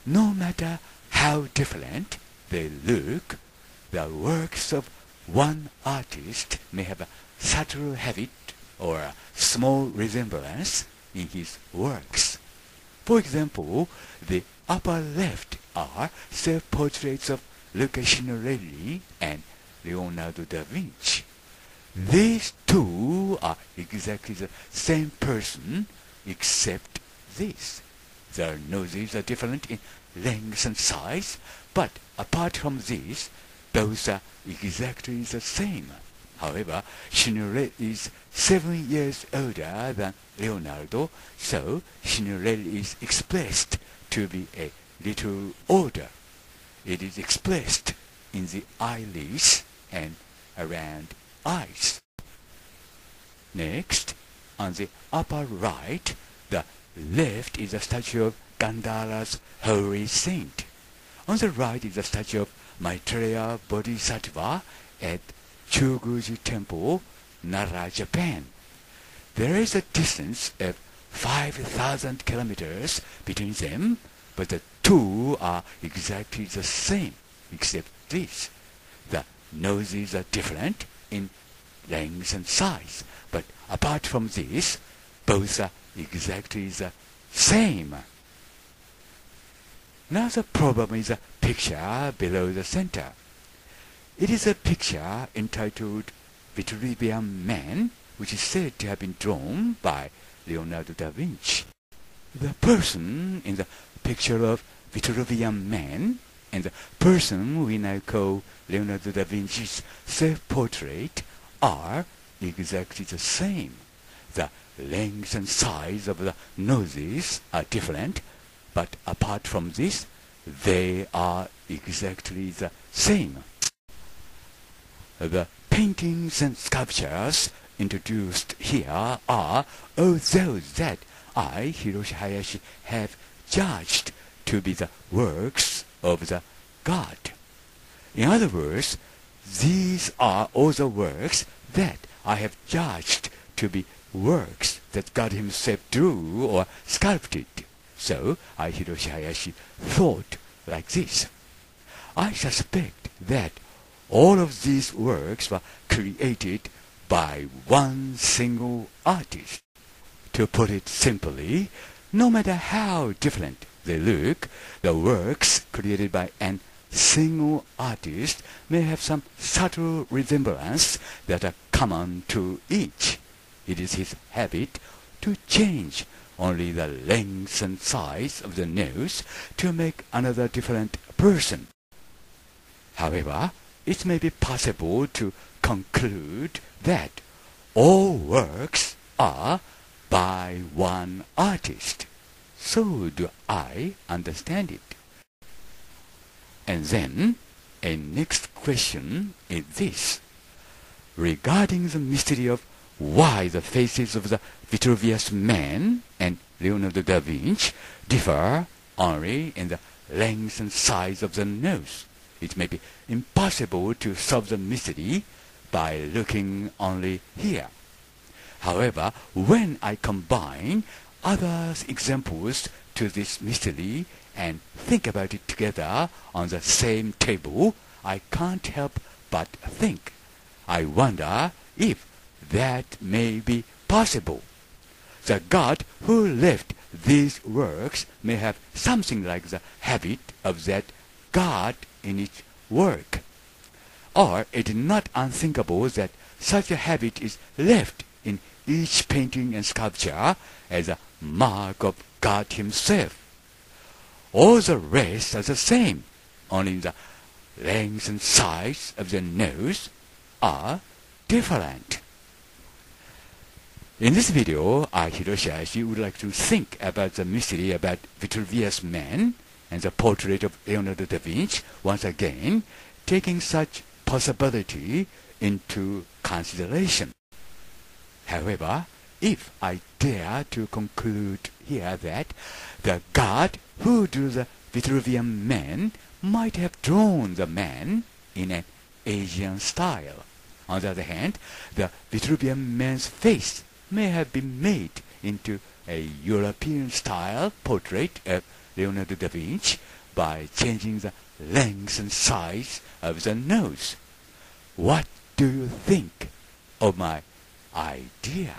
no matter how different they look, the works of one artist may have a subtle habit or a small resemblance in his works. For example, the upper left are self-portraits of Luca Signorelli and Leonardo da Vinci. These two are exactly the same person, except this. Their noses are different in length and size, but apart from this, both are exactly the same. However, Signorelli is 7 years older than Leonardo, so Signorelli is expressed to be a little older. It is expressed in the eyelids and around eyes. Next, on the upper right, the left is a statue of Gandhara's holy saint. On the right is a statue of Maitreya Bodhisattva at Choguji Temple, Nara, Japan. There is a distance of 5,000 kilometers between them, but the two are exactly the same, except this. The noses are different in length and size, but apart from this, both are exactly the same. Now the problem is a picture below the center. It is a picture entitled Vitruvian Man, which is said to have been drawn by Leonardo da Vinci. The person in the picture of Vitruvian Man and the person we now call Leonardo da Vinci's self-portrait are exactly the same. The length and size of the noses are different, but apart from this, they are exactly the same. The paintings and sculptures introduced here are all those that I, Hiroshi Hayashi, have judged to be the works of the God. In other words, these are all the works that I have judged to be works that God himself drew or sculpted. So I, Hiroshi Hayashi, thought like this. I suspect that all of these works were created by one single artist. To put it simply, no matter how different they look, the works created by an single artist may have some subtle resemblance that are common to each. It is his habit to change only the length and size of the nose to make another different person. However, it may be possible to conclude that all works are by one artist. So do I understand it. And then, a next question is this. Regarding the mystery of why the faces of the Vitruvius Man and Leonardo da Vinci differ only in the length and size of the nose, it may be impossible to solve the mystery by looking only here. However, when I combine other examples to this mystery and think about it together on the same table, I can't help but think. I wonder if that may be possible. The God who left these works may have something like the habit of that God in each work. Or it is not unthinkable that such a habit is left in each painting and sculpture as a mark of God himself. All the rest are the same, only the length and size of the nose are different. In this video, I, Hiroshi Hayashi, would like to think about the mystery about Vitruvius Man and the portrait of Leonardo da Vinci once again, taking such possibility into consideration. However, if I dare to conclude here that the God who drew the Vitruvian Man might have drawn the man in an Asian style. On the other hand, the Vitruvian Man's face may have been made into a European-style portrait of Leonardo da Vinci by changing the length and size of the nose. What do you think of my idea?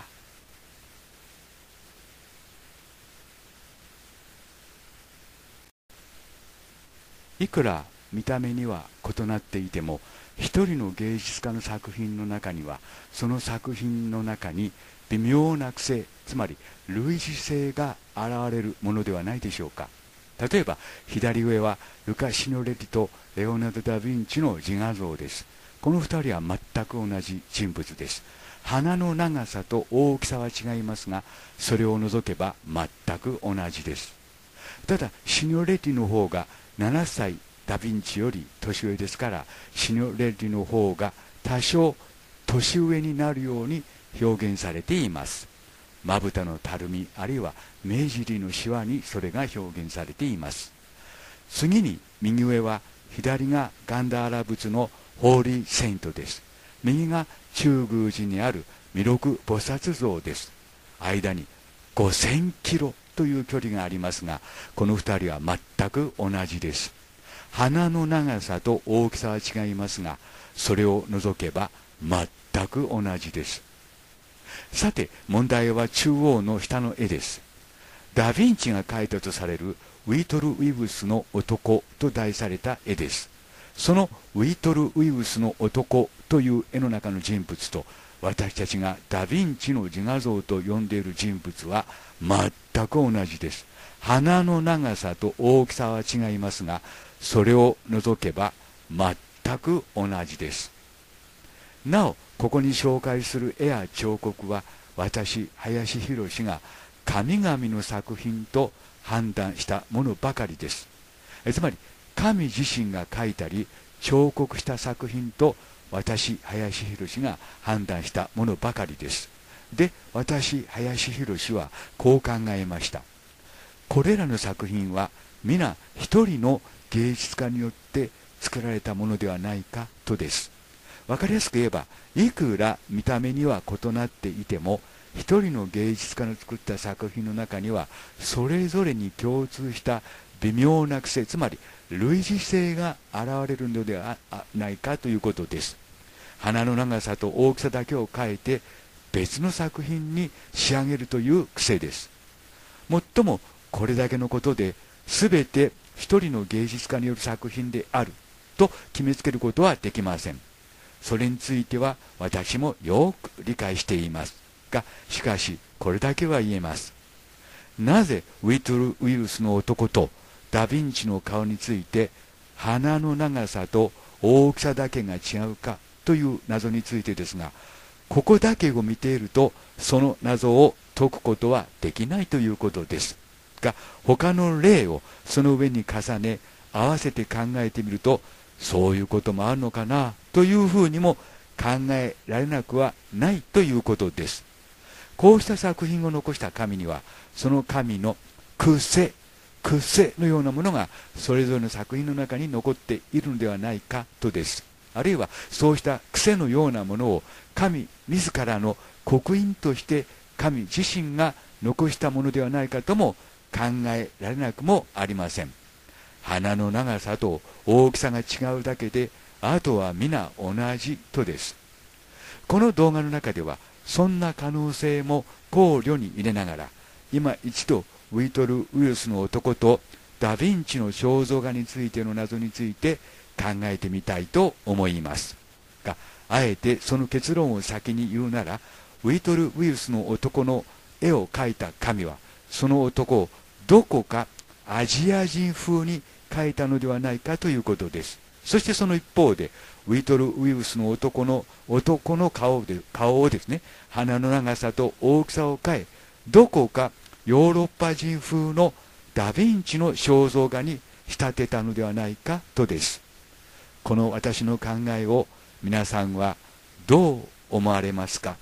いくら見た目には異なっていても、一人の芸術家の作品の中には、その作品の中に微妙な癖、つまり類似性が現れるものではないでしょうか。例えば左上はルカ・シノレティとレオナルド・ダ・ヴィンチの自画像です。この二人は全く同じ人物です。鼻の長さと大きさは違いますが、それを除けば全く同じです。ただシノレティの方が7歳ダ・ヴィンチより年上ですから、シノレティの方が多少年上になるように表現されています。まぶたのたるみ、あるいは目尻のシワにそれが表現されています。次に右上は、左がガンダーラ仏のホーリーセイントです。右が中宮寺にある弥勒菩薩像です。間に5000キロという距離がありますが、この2人は全く同じです。鼻の長さと大きさは違いますが、それを除けば全く同じです。さて問題は中央の下の絵です。ダ・ヴィンチが描いたとされるウィトル・ウィブスの男と題された絵です。そのウィトル・ウィブスの男という絵の中の人物と、私たちがダ・ヴィンチの自画像と呼んでいる人物は全く同じです。鼻の長さと大きさは違いますが、それを除けば全く同じです。なお、ここに紹介する絵や彫刻は、私、林博が神々の作品と判断したものばかりです。つまり、神自身が描いたり彫刻した作品と、私、林博が判断したものばかりです。で、私、林博はこう考えました。これらの作品は皆一人の芸術家によって作られたものではないかとです。わかりやすく言えば、いくら見た目には異なっていても、一人の芸術家の作った作品の中にはそれぞれに共通した微妙な癖、つまり類似性が現れるのではないかということです。鼻の長さと大きさだけを変えて別の作品に仕上げるという癖です。もっともこれだけのことで全て一人の芸術家による作品であると決めつけることはできません。それについては私もよく理解していますが、しかしこれだけは言えます。なぜウィトル・ウィルスの男とダ・ヴィンチの顔について鼻の長さと大きさだけが違うかという謎についてですが、ここだけを見ているとその謎を解くことはできないということですが、他の例をその上に重ね合わせて考えてみると、そういうこともあるのかなというふうにも考えられなくはないということです。こうした作品を残した神には、その神の癖のようなものがそれぞれの作品の中に残っているのではないかとです。あるいはそうした癖のようなものを神自らの刻印として神自身が残したものではないかとも考えられなくもありません。鼻の長さと大きさが違うだけで、あとは皆同じとです。この動画の中ではそんな可能性も考慮に入れながら、今一度ウィトル・ウィルスの男とダ・ヴィンチの肖像画についての謎について考えてみたいと思いますが、あえてその結論を先に言うなら、ウィトル・ウィルスの男の絵を描いた神はその男をどこかアジア人風に描いたのではないかということです。そしてその一方でウィトル・ウィルスの男の顔をですね、鼻の長さと大きさを変え、どこかヨーロッパ人風のダ・ヴィンチの肖像画に仕立てたのではないかとです。この私の考えを皆さんはどう思われますか？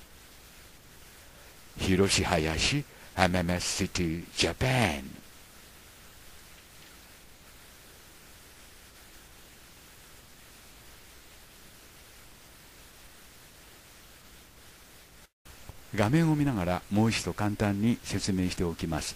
広志林、浜松シティ、ジャパン。画面を見ながらもう一度簡単に説明しておきます。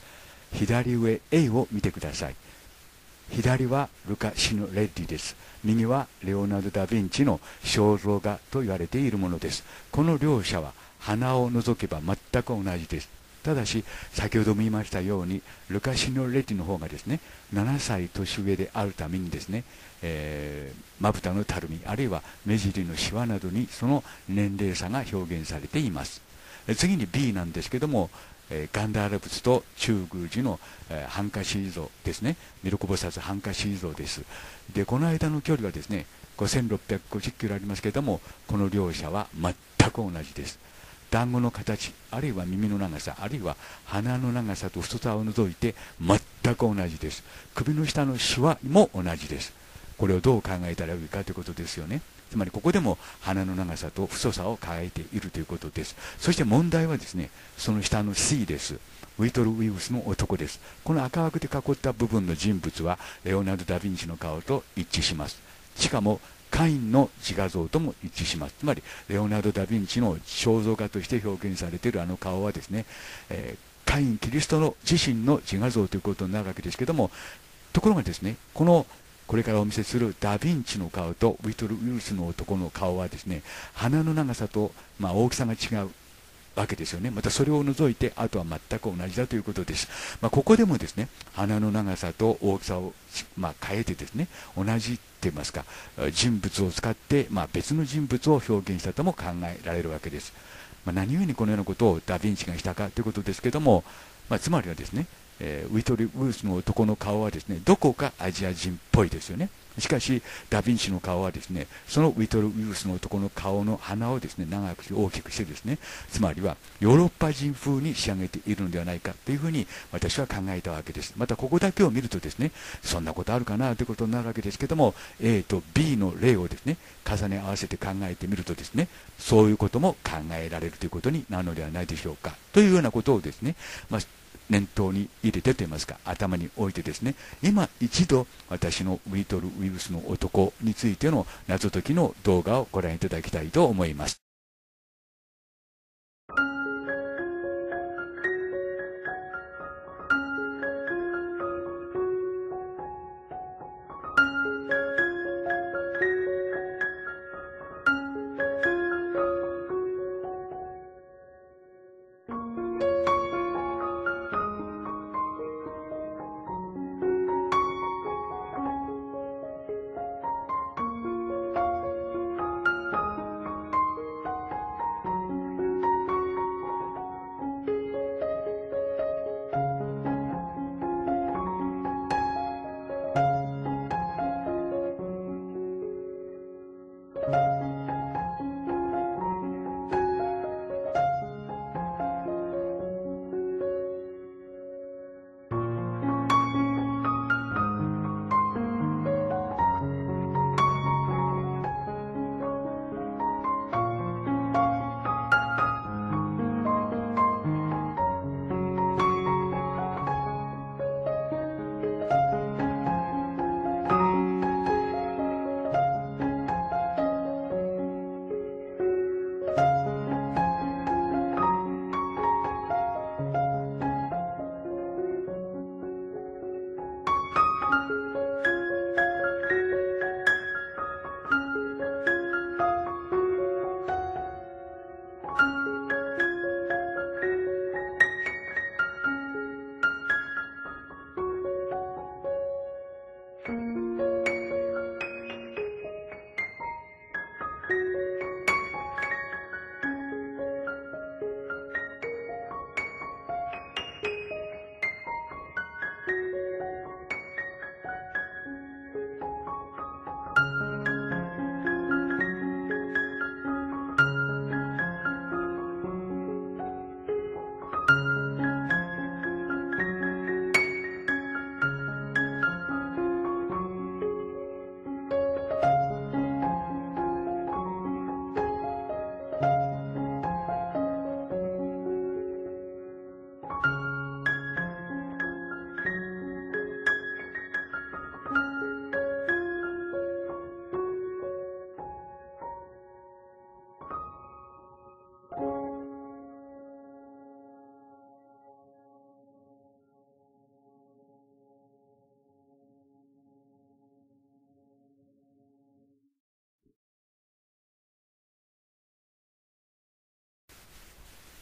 左上 A を見てください。左はルカ・シノレッディです。右はレオナルド・ダ・ヴィンチの肖像画と言われているものです。この両者は鼻を除けば全く同じです。ただし、先ほども言いましたように、ルカ・シノレッディの方がですね、7歳年上であるためにですね、まぶたのたるみ、あるいは目尻のシワなどにその年齢差が表現されています。次に B なんですけども、ガンダーラ仏と中宮寺の、ハンカシー像ですね。弥勒菩薩ハンカシー像です。で、この間の距離はですね、5650キロありますけれども、この両者は全く同じです。団子の形、あるいは耳の長さ、あるいは鼻の長さと太さを除いて全く同じです。首の下のシワも同じです。これをどう考えたらいいかということですよね。つまりここでも鼻の長さと太さを変えているということです。そして問題はですね、その下の C です。ウィトル・ウィウスの男です。この赤枠で囲った部分の人物はレオナルド・ダ・ヴィンチの顔と一致します。しかもカインの自画像とも一致します。つまりレオナルド・ダ・ヴィンチの肖像画として表現されているあの顔はですね、カイン・キリストの自身の自画像ということになるわけですけども、ところがですね、これからお見せするダ・ヴィンチの顔とウィトル・ウィルスの男の顔はですね、鼻の長さと、大きさが違うわけですよね。またそれを除いて、あとは全く同じだということです。ここでもですね、鼻の長さと大きさを、変えてですね、同じって言いますか、人物を使って、別の人物を表現したとも考えられるわけです。何故にこのようなことをダ・ヴィンチがしたかということですけども、つまりはですね、ウィトル・ウルスの男の顔はですね、どこかアジア人っぽいですよね。しかし、ダ・ヴィンチの顔はですね、そのウィトル・ウルスの男の顔の鼻をですね、長く大きくしてですね、つまりはヨーロッパ人風に仕上げているのではないかというふうに私は考えたわけです。またここだけを見るとですね、そんなことあるかなということになるわけですけども、A と B の例をですね、重ね合わせて考えてみるとですね、そういうことも考えられるということになるのではないでしょうか。というようなことをですね、念頭に入れてといいますか、頭に置いてですね、今一度私のウィトル・ウィルスの男についての謎解きの動画をご覧いただきたいと思います。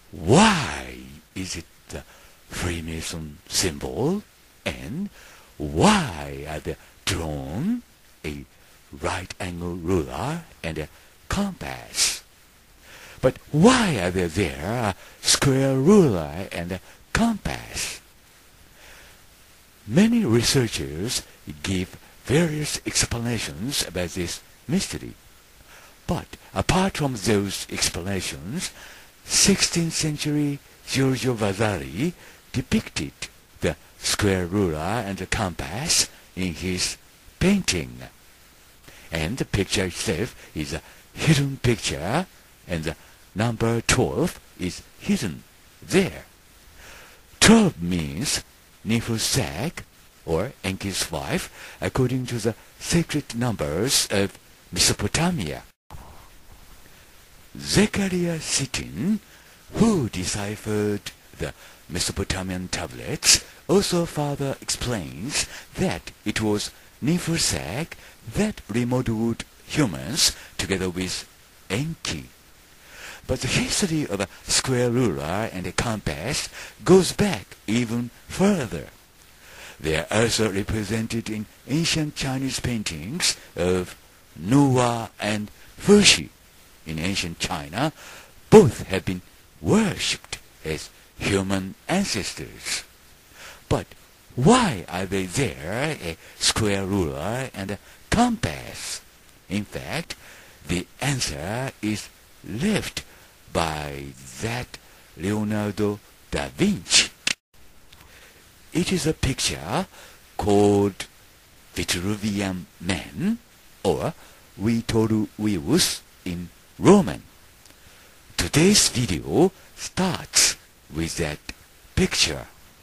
why is it the Freemason symbol, and why are they drawn a right angle ruler and a compass? But why are there a square ruler and a compass? Many researchers give various explanations about this mystery. But apart from those explanations, 16th century Giorgio Vasari depicted the square ruler and the compass in his painting. And the picture itself is a hidden picture, and the number 12 is hidden there. 12 means Niflsag, or Enki's wife, according to the sacred numbers of Mesopotamia. Zechariah Sitchin, who deciphered the Mesopotamian tablets, also further explains that it was Niflsag that remodeled humans together with Enki. But the history of a square ruler and a compass goes back even further. They are also represented in ancient Chinese paintings of Nuwa and Fuxi. In ancient China, both have been worshipped as human ancestors. But why are they there, a square ruler and a compass? In fact, the answer is left by that Leonardo da Vinci. It is a picture called Vitruvian Man, or Vitruvius in Roman. Today's video starts with that picture.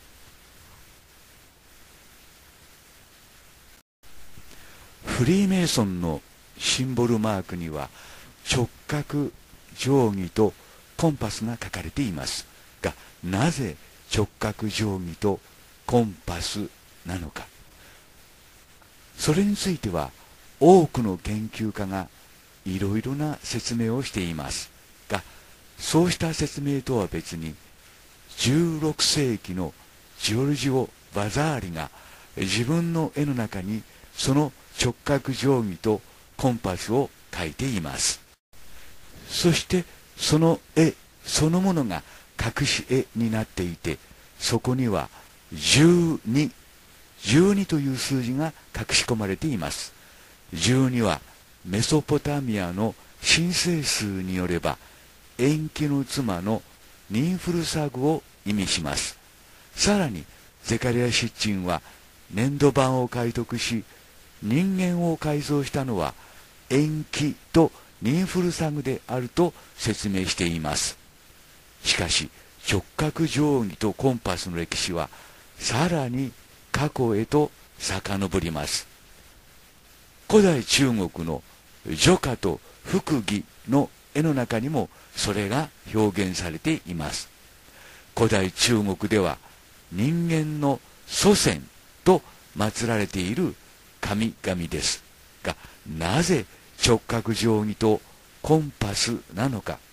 フリーメイソンのシンボルマークには直角定規とコンパスが書かれていますが、なぜ直角定規とコンパスなのか。それについては多くの研究家がいろいろな説明をしていますが、そうした説明とは別に16世紀のジョルジオ・バザーリが自分の絵の中にその直角定規とコンパスを描いています。そしてその絵そのものが隠し絵になっていて、そこには12という数字が隠し込まれています。12はメソポタミアの神聖数によればエンキの妻のニンフルサグを意味します。さらにゼカリア・シッチンは粘土板を解読し、人間を改造したのはエンキとニンフルサグであると説明しています。しかし直角定規とコンパスの歴史はさらに過去へと遡ります。古代中国の徐夏と福義の絵の中にもそれが表現されています。古代中国では人間の祖先と祀られている神々ですが、なぜ直角定規とコンパスなのか。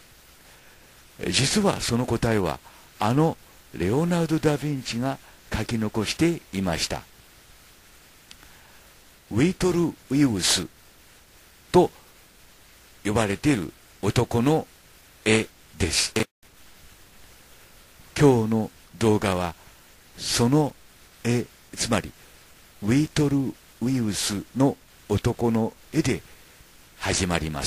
実はその答えはあのレオナルド・ダ・ヴィンチが書き残していました。ウィトル・ウィウスと呼ばれている男の絵です。今日の動画はその絵、つまりウィトル・ウィウスの男の絵で始まります。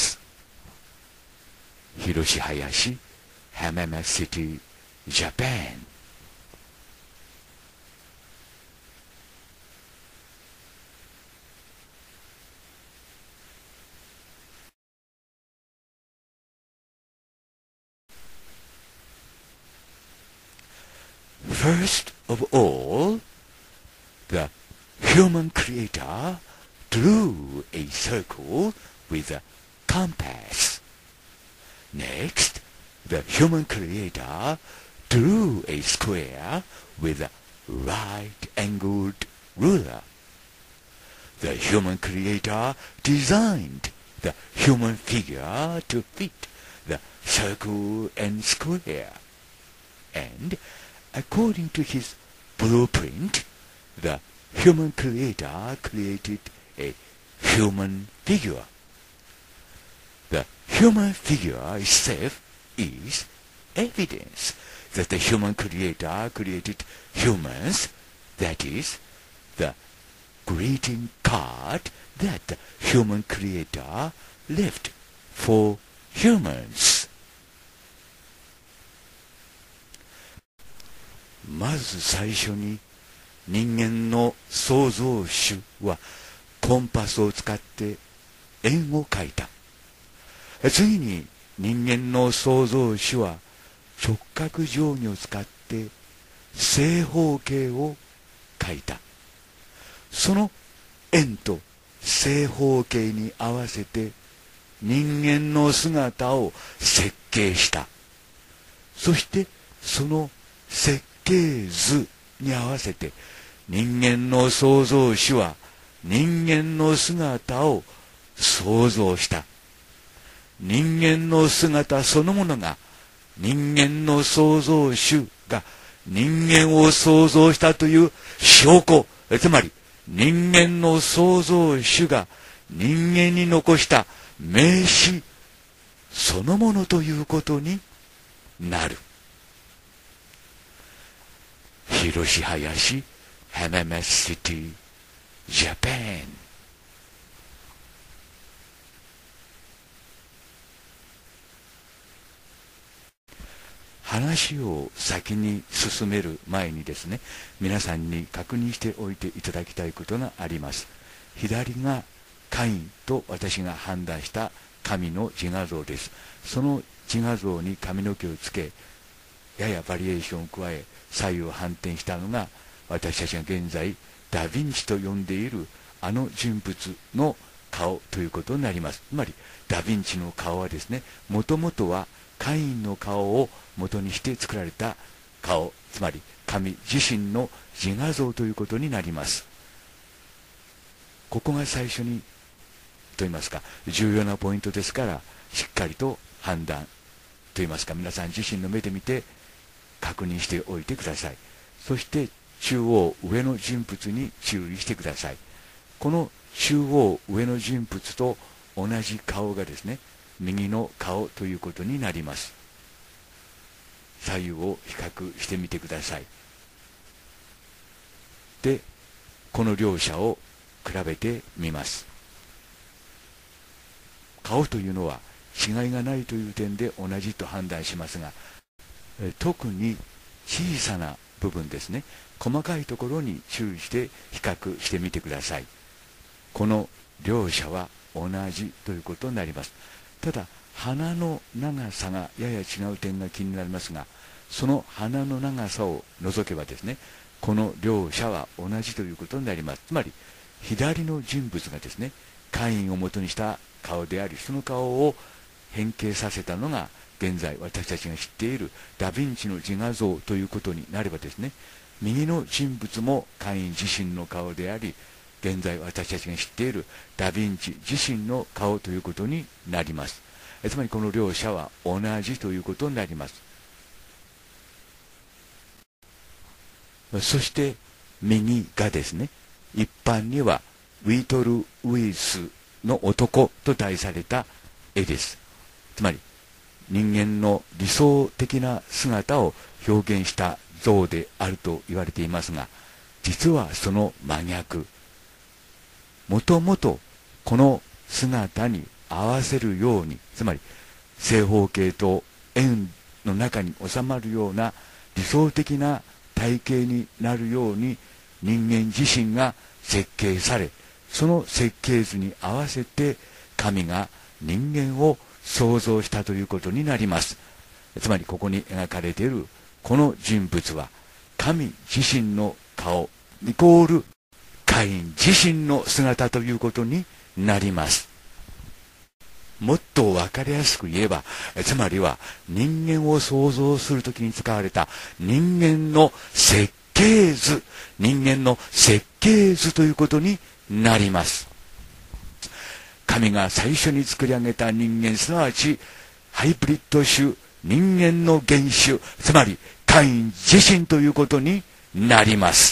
広志林、浜松シティ、ジャパン。First of all, the human creator drew a circle with a compass. Next, the human creator drew a square with a right-angled ruler. The human creator designed the human figure to fit the circle and square. And according to his blueprint, the human creator created a human figure. The human figure itself is evidence that the human creator created humans, that is, the greeting card that the human creator left for humans. まず最初に人間の創造主はコンパスを使って円を描いた。次に人間の創造主は直角定規を使って正方形を描いた。その円と正方形に合わせて人間の姿を設計した。そしてその設計図に合わせて人間の創造主は人間の姿を創造した。人間の姿そのものが人間の創造主が人間を創造したという証拠、つまり人間の創造主が人間に残した名詞そのものということになる。広島林、浜松シティ、ジャパン。話を先に進める前にですね、皆さんに確認しておいていただきたいことがあります。左がカインと私が判断した神の自画像です。その自画像に髪の毛をつけ、ややバリエーションを加え、左右を反転したのが、私たちが現在ダ・ヴィンチと呼んでいるあの人物の顔ということになります。つまりダ・ヴィンチの顔はですね、もともとはカインの顔を元にして作られた顔、つまり神自身の自画像ということになります。ここが最初にと言いますか重要なポイントですから、しっかりと判断と言いますか、皆さん自身の目で見て確認しておいてください。そして中央上の人物に注意してください。この中央上の人物と同じ顔がですね、右の顔ということになります。左右を比較してみてください。で、この両者を比べてみます。顔というのは違いがないという点で同じと判断しますが、特に小さな部分ですね、細かいところに注意して比較してみてください。この両者は同じということになります。ただ鼻の長さがやや違う点が気になりますが、その鼻の長さを除けばですね、この両者は同じということになります。つまり左の人物がですね、カインを元にした顔であり、その顔を変形させたのが現在私たちが知っているダ・ヴィンチの自画像ということになればですね、右の人物もカイン自身の顔であり、現在私たちが知っているダ・ヴィンチ自身の顔ということになります。つまりこの両者は同じということになります。そして右がですね、一般にはウィトル・ウィスの男と題された絵です。つまり人間の理想的な姿を表現した像であると言われていますが、実はその真逆。もともとこの姿に合わせるように、つまり正方形と円の中に収まるような理想的な体型になるように人間自身が設計され、その設計図に合わせて神が人間を創造したということになります。つまりここに描かれているこの人物は神自身の顔イコールカイン自身の姿ということになります。もっと分かりやすく言えば、つまりは人間を創造するときに使われた人間の設計図、人間の設計図ということになります。神が最初に作り上げた人間、すなわちハイブリッド種、人間の原種、つまりカイン自身ということになります。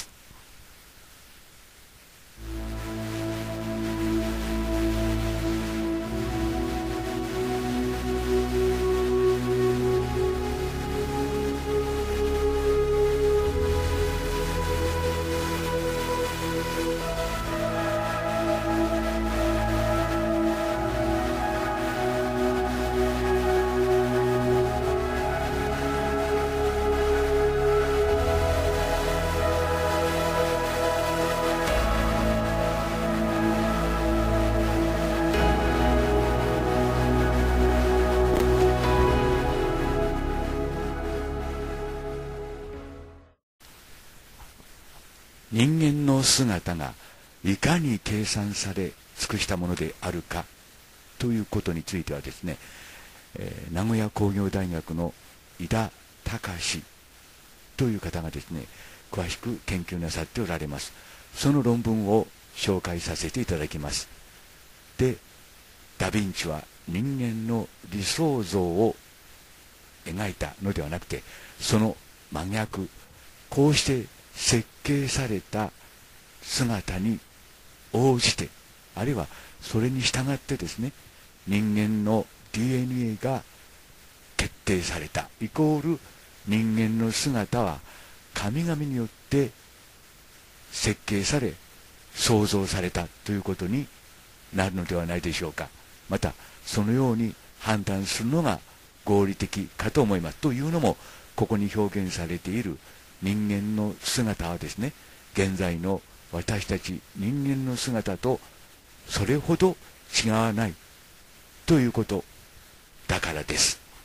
人間の姿がいかに計算され尽くしたものであるかということについてはですね、名古屋工業大学の井田隆という方がですね、詳しく研究なさっておられます。その論文を紹介させていただきます。で、ダ・ヴィンチは人間の理想像を描いたのではなくて、その真逆、こうして設計された姿に応じて、あるいはそれに従ってですね、人間の DNA が決定されたイコール、人間の姿は神々によって設計され創造されたということになるのではないでしょうか。またそのように判断するのが合理的かと思います。というのも、ここに表現されている人間の姿はですね、現在の私たち人間の姿とそれほど違わないということだからです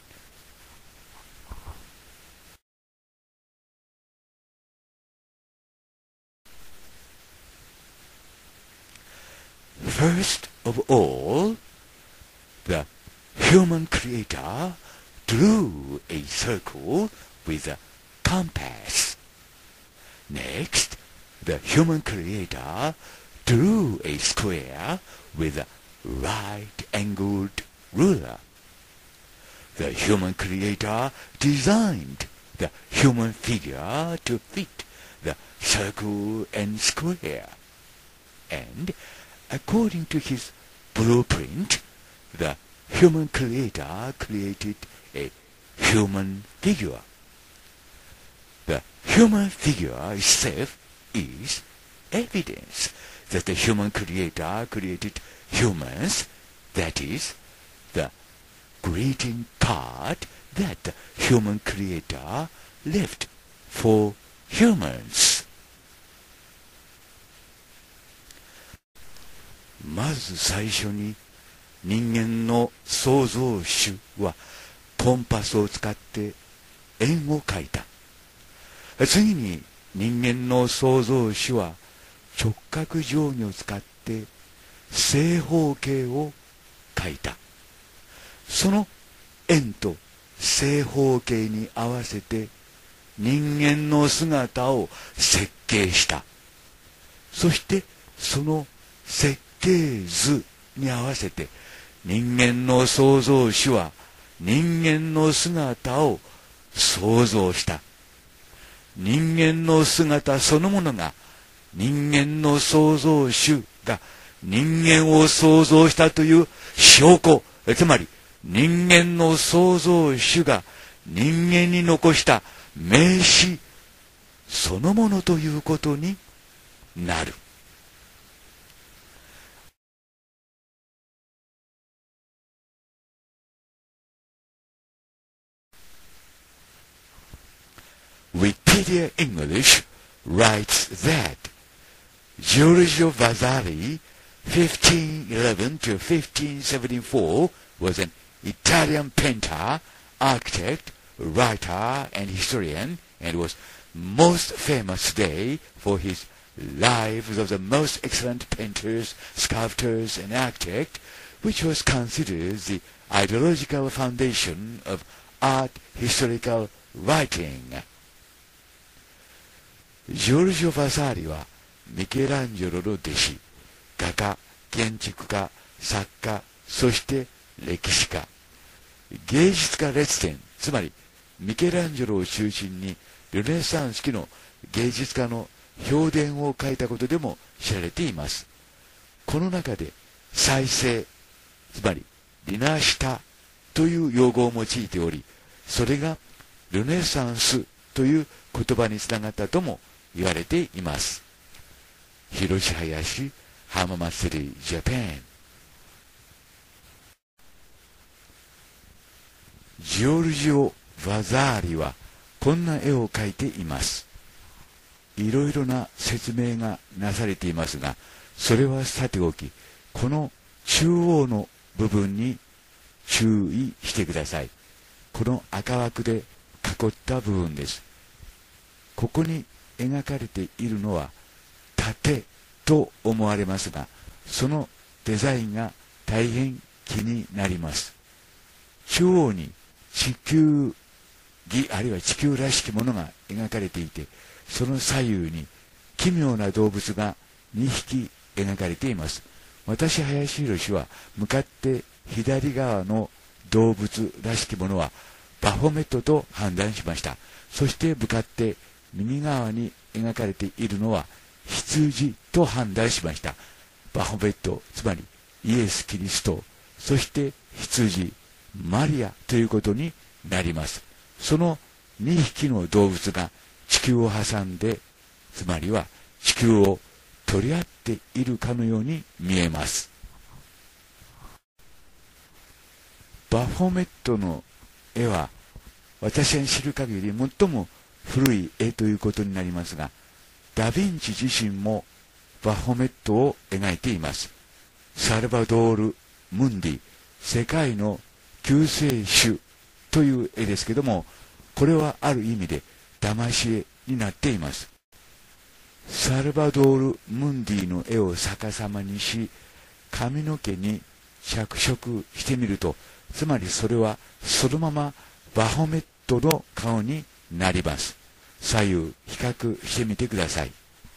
。First of all, the human creator drew a circle with a compass. Next, the human creator drew a square with a right-angled ruler. The human creator designed the human figure to fit the circle and square. And according to his blueprint, the human creator created a human figure. The human figure itself is evidence that the human creator created humans, that is, the greeting card that the human creator left for humans. まず最初に人間の創造主はコンパスを使って円を描いた。次に人間の創造主は直角定規を使って正方形を描いた。その円と正方形に合わせて人間の姿を設計した。そしてその設計図に合わせて人間の創造主は人間の姿を創造した。人間の姿そのものが、人間の創造主が人間を創造したという証拠、つまり人間の創造主が人間に残した名詞そのものということになる。Wikipedia English writes that Giorgio Vasari, 1511 to 1574, was an Italian painter, architect, writer, and historian, and was most famous today for his lives of the most excellent painters, sculptors, and architects, which was considered the ideological foundation of art historical writing. ジョルジョ・バサーリはミケランジェロの弟子、画家、建築家、作家、そして歴史家。 芸術家列伝、つまりミケランジェロを中心にルネサンス期の芸術家の評伝を書いたことでも知られています。この中で再生、つまりリナシタという用語を用いており、それがルネサンスという言葉につながったとも言われています。広し林浜祭りジャパン。ジョルジオ・ヴァザーリはこんな絵を描いています。いろいろな説明がなされていますが、それはさておき、この中央の部分に注意してください。この赤枠で囲った部分です。ここに描かれているのは盾と思われますが、そのデザインが大変気になります。中央に地球儀あるいは地球らしきものが描かれていて、その左右に奇妙な動物が2匹描かれています。私、林博は向かって左側の動物らしきものはバフォメットと判断しました。そして向かって右側に描かれているのは羊と判断しました。バフォメット、つまりイエス・キリスト、そして羊、マリアということになります。その2匹の動物が地球を挟んで、つまりは地球を取り合っているかのように見えます。バフォメットの絵は私が知る限り最も古い絵ということになりますが、ダ・ヴィンチ自身もバフォメットを描いています。サルバドール・ムンディ、世界の救世主という絵ですけども、これはある意味で騙し絵になっています。サルバドール・ムンディの絵を逆さまにし、髪の毛に着色してみると、つまりそれはそのままバフォメットの顔になります。左右比較してみてください。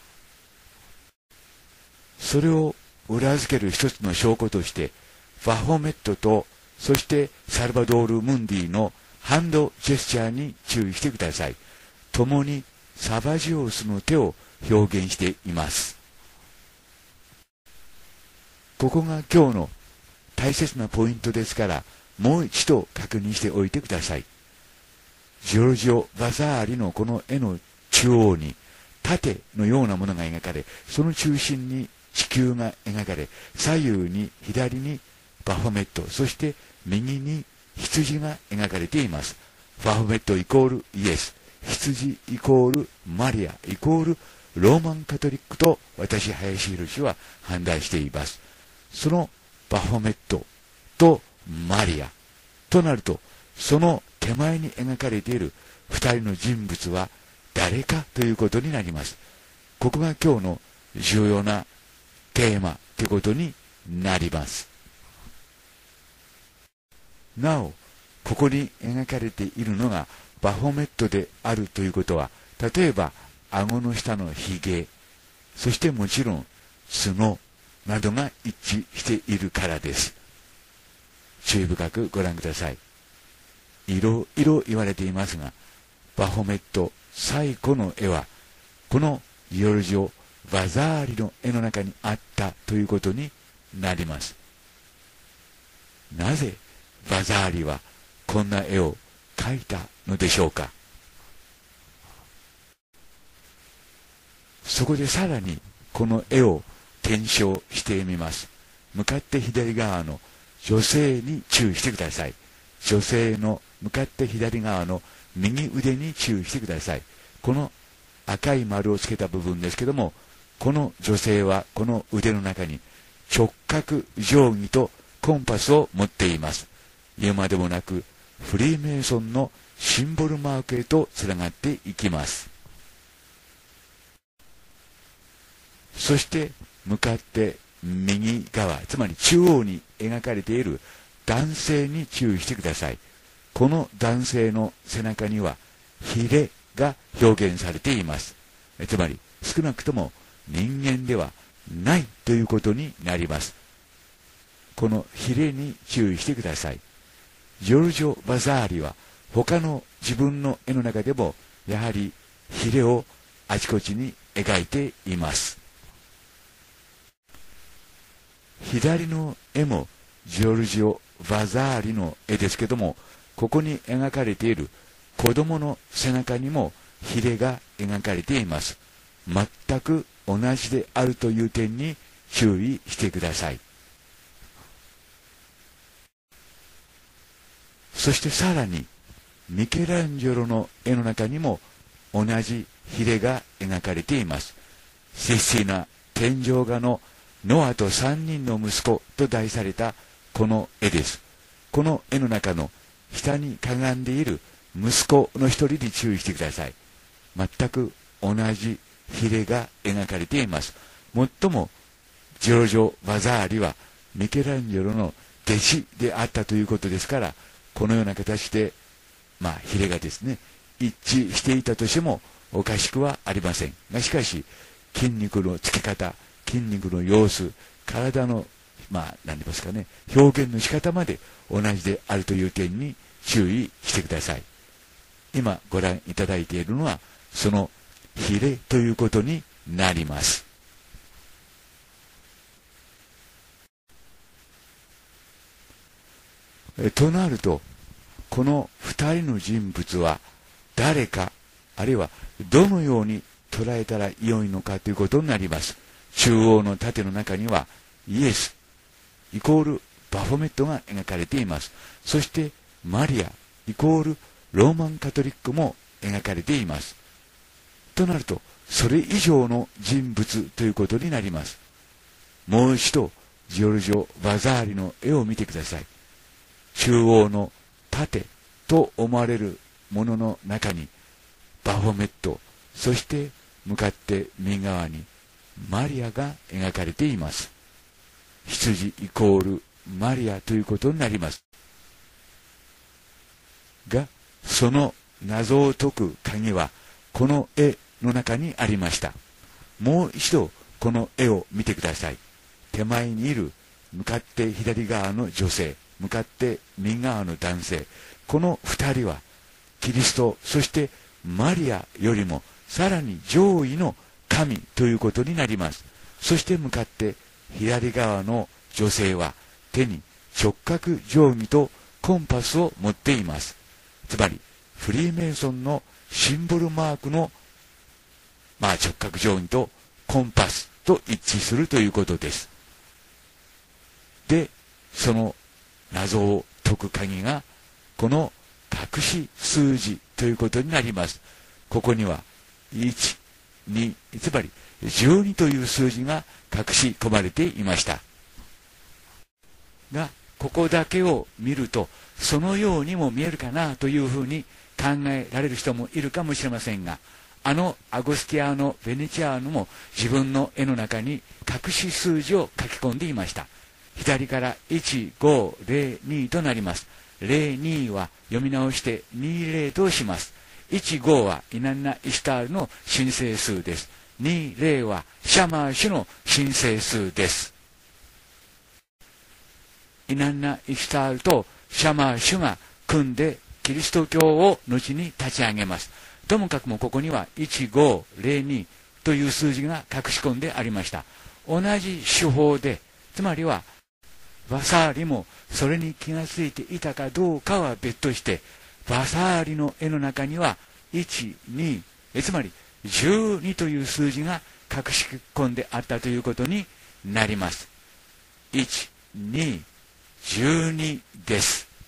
それを裏付ける一つの証拠として、バフォメットとそしてサルバドール・ムンディのハンドジェスチャーに注意してください。共にサバジオスの手を表現しています。ここが今日の大切なポイントですから、もう一度確認しておいてください。ジョルジオ・バザーリのこの絵の中央に盾のようなものが描かれ、その中心に地球が描かれ、左右に左にバフォメット、そして右に羊が描かれています。バフォメットイコールイエス、羊イコールマリアイコールローマンカトリックと私、林博は判断しています。そのバフォメットとマリアとなると、その手前に描かれている二人の人物は誰かということになります。ここが今日の重要なテーマということになります。なお、ここに描かれているのがバフォメットであるということは、例えば顎の下のひげ、そしてもちろん角などが一致しているからです。注意深くご覧ください。いろいろ言われていますが、バフォメット最古の絵はこのジョルジオ・バザーリの絵の中にあったということになります。なぜバザーリはこんな絵を描いたのでしょうか。そこでさらにこの絵を検証してみます。向かって左側の女性に注意してください。女性の向かって左側の右腕に注意してください。この赤い丸をつけた部分ですけども、この女性はこの腕の中に直角定規とコンパスを持っています。言うまでもなくフリーメイソンのシンボルマークへとつながっていきます。そして向かって右側、つまり中央に描かれている男性に注意してください。この男性の背中にはヒレが表現されています。つまり少なくとも人間ではないということになります。このヒレに注意してください。 ジョルジョ・バザーリは他の自分の絵の中でもやはりヒレをあちこちに描いています。左の絵もジョルジオ・バザーリの絵ですけども、ここに描かれている子供の背中にもヒレが描かれています。全く同じであるという点に注意してください。そしてさらにミケランジェロの絵の中にも同じヒレが描かれています。システィナ天井画のノアと3人の息子と題されたこの絵です。この絵の中の下にかがんでいる息子の一人に注意してください。全く同じヒレが描かれています。もっともジョルジョ・バザーリはミケランジェロの弟子であったということですから、このような形でヒレがですね一致していたとしてもおかしくはありませんが、しかし筋肉のつけ方、筋肉の様子、体の何て言いますかね、表現の仕方まで同じであるという点に注意してください。今ご覧いただいているのはそのヒレということになります。となると、この二人の人物は誰か、あるいはどのように捉えたら良いのかということになります。中央の盾の中にはイエスイコールバフォメットが描かれています。そしてマリアイコールローマンカトリックも描かれています。となると、それ以上の人物ということになります。もう一度ジョルジョ・バザーリの絵を見てください。中央の盾と思われるものの中にバフォメット、そして向かって右側にマリアが描かれています。羊イコールマリアということになりますが、その謎を解く鍵はこの絵の中にありました。もう一度この絵を見てください。手前にいる向かって左側の女性、向かって右側の男性、この二人はキリスト、そしてマリアよりもさらに上位の神ということになります。そして向かって左側の女性は手に直角定規とコンパスを持っています。つまりフリーメイソンのシンボルマークの直角定規とコンパスと一致するということです。で、その謎を解く鍵がこの隠し数字ということになります。ここには1、2、つまり12という数字が隠し込まれていましたが、ここだけを見るとそのようにも見えるかなというふうに考えられる人もいるかもしれませんが、アゴスティアーノ・ベネチアーノも自分の絵の中に隠し数字を書き込んでいました。左から1502となります。02は読み直して20とします。15はイナンナ・イシュタールの神聖数です。20はシャマーシュの神聖数です。イナンナ・イシュタールとシャマーシュが組んでキリスト教を後に立ち上げます。ともかくもここには1502という数字が隠し込んでありました。同じ手法で、つまりはバサーリもそれに気がついていたかどうかは別として、バサーリの絵の中には1、2、つまり12という数字が隠し込んであったということになります。1、2、12です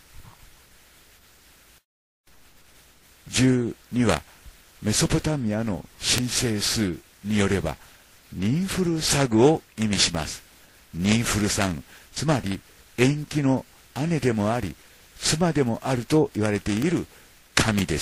。12はメソポタミアの神聖数によればニンフルサグを意味します。ニンフルサグ、つまり縁起の姉でもあり妻でもあると言われている神です。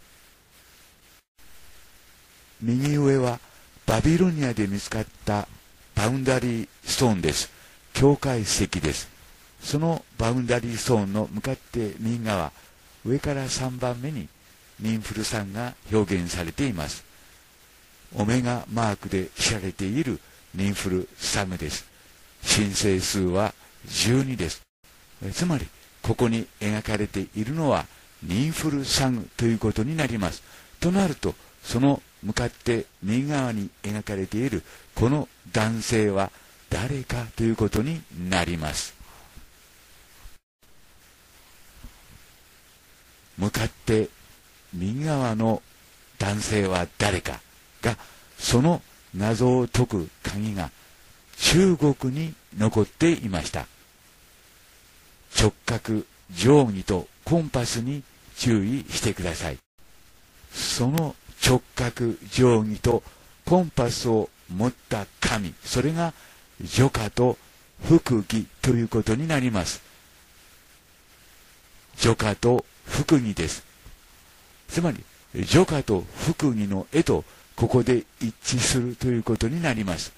右上はバビロニアで見つかったバウンダリーストーンです。境界石です。そのバウンダリーストーンの向かって右側、上から3番目にニンフルサンが表現されています。オメガマークで知られているニンフルサムです。神聖数は12です。つまりここに描かれているのはニンフルサグということになります。となると、その向かって右側に描かれているこの男性は誰かということになります。向かって右側の男性は誰かが、その謎を解く鍵が中国に残っていました。直角、定規とコンパスに注意してください。その直角、定規とコンパスを持った神、それが除下と福義ということになります。除下と福義です。つまり除下と福義の絵とここで一致するということになります。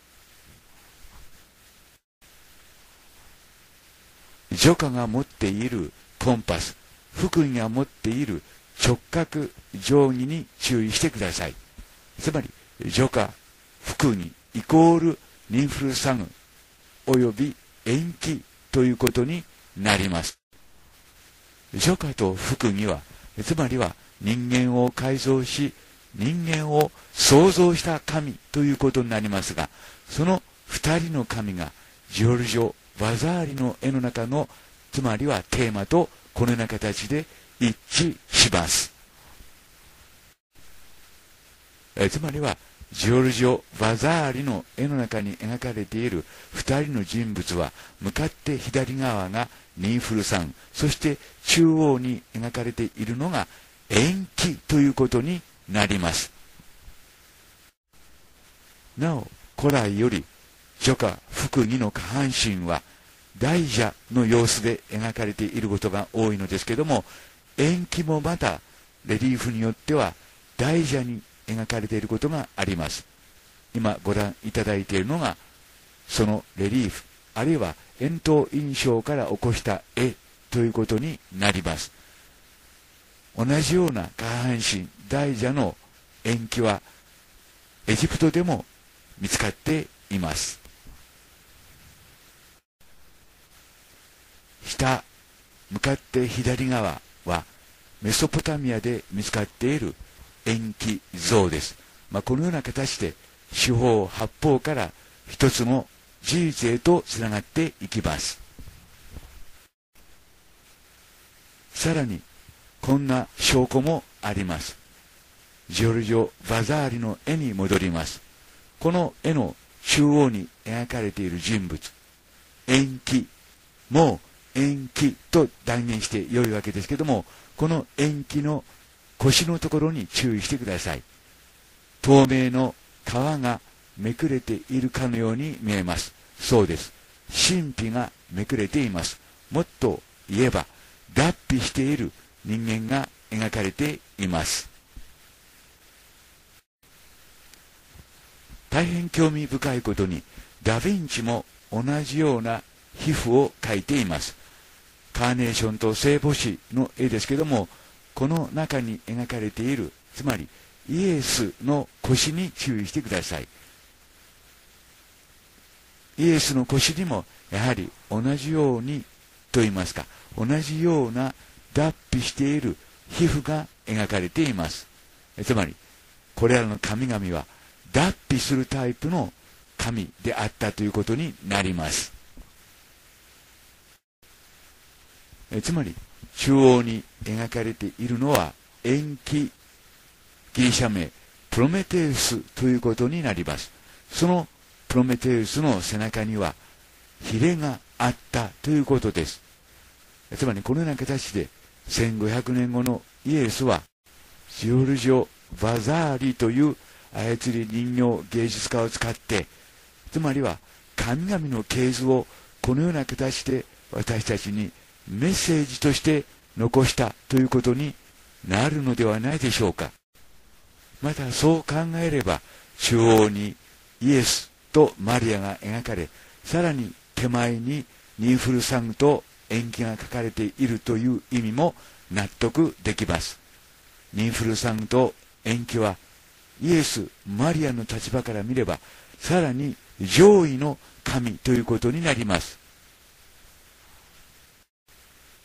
除下が持っているコンパス、福義が持っている直角定規に注意してください。つまり除下、福義イコールニンフルサグおよび延期ということになります。除下と福義は、つまりは人間を改造し、人間を創造した神ということになりますが、その二人の神がジョルジョ・バザーリの絵の中の、つまりはテーマとこのような形で一致します。つまりはジョルジョ・バザーリの絵の中に描かれている二人の人物は、向かって左側がニンフルサグ、そして中央に描かれているのが延期ということになります。なお、古来より除下福義の下半身は大蛇の様子で描かれていることが多いのですけども、延期もまたレリーフによっては大蛇に描かれていることがあります。今ご覧いただいているのがそのレリーフ、あるいは円筒印象から起こした絵ということになります。同じような下半身大蛇の延期はエジプトでも見つかっています。下向かって左側はメソポタミアで見つかっている延期像です。このような形で四方八方から一つの事実へとつながっていきます。さらにこんな証拠もあります。ジョルジョ・バザーリの絵に戻ります。この絵の中央に描かれている人物、延期、もう延期と断言して良いわけですけども、この延期の腰のところに注意してください。透明の皮がめくれているかのように見えます。そうです。神秘がめくれています。もっと言えば脱皮している人間が描かれています。大変興味深いことに、ダ・ヴィンチも同じような皮膚を描いています。カーネーションと聖母子の絵ですけども、この中に描かれている、つまりイエスの腰に注意してください。イエスの腰にもやはり同じようにと言いますか、同じような脱皮している皮膚が描かれています。つまりこれらの神々は脱皮するタイプの神であったということになります。つまり中央に描かれているのは延期、ギリシャ名プロメテウスということになります。そのプロメテウスの背中にはヒレがあったということです。つまりこのような形で1500年後のイエスはジョルジョ・バザーリという操り人形芸術家を使って、つまりは神々の系図をこのような形で私たちにメッセージとして残したということになるのではないでしょうか。またそう考えれば、中央にイエスとマリアが描かれ、さらに手前にニンフルサグと延期が書かれているという意味も納得できます。ニンフルサグと延期はイエス、マリアの立場から見れば、さらに上位の神ということになります。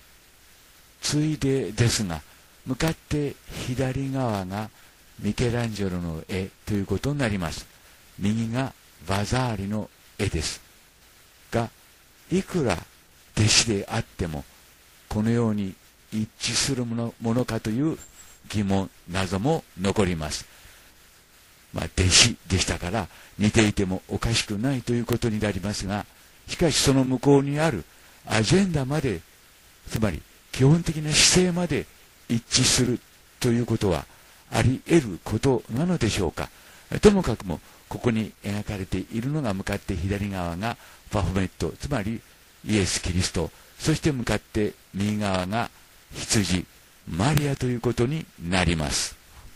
ついでですが、向かって左側がミケランジェロの絵ということになります。右がバザーリの絵ですが、いくら弟子であってもこのように一致するものかという疑問、謎も残ります。弟子でしたから似ていてもおかしくないということになりますが、しかしその向こうにあるアジェンダまで、つまり基本的な姿勢まで一致するということはあり得ることなのでしょうか。ともかくもここに描かれているのが、向かって左側がバフォメット、つまりイエス・キリスト、そして向かって右側が羊マリアということになります。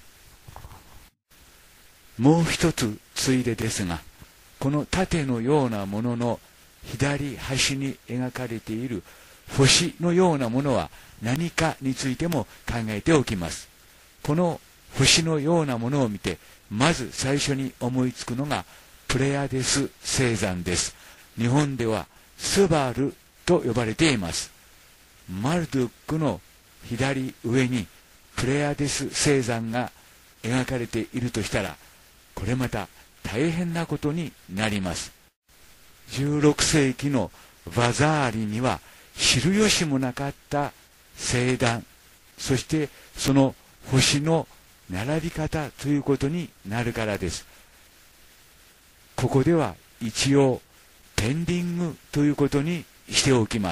もう一つついでですが、この盾のようなものの左端に描かれている星のようなものは何かについても考えておきます。この星のようなものを見て、まず最初に思いつくのがプレアデス星座です。日本ではスバルと呼ばれています。マルドゥックの左上にプレアデス星座が描かれているとしたら、これまた大変なことになります。16世紀のバザーリには知る由もなかった星団、そしてその星の並び方ということになるからです。ここでは一応ペンディングということにしておきます。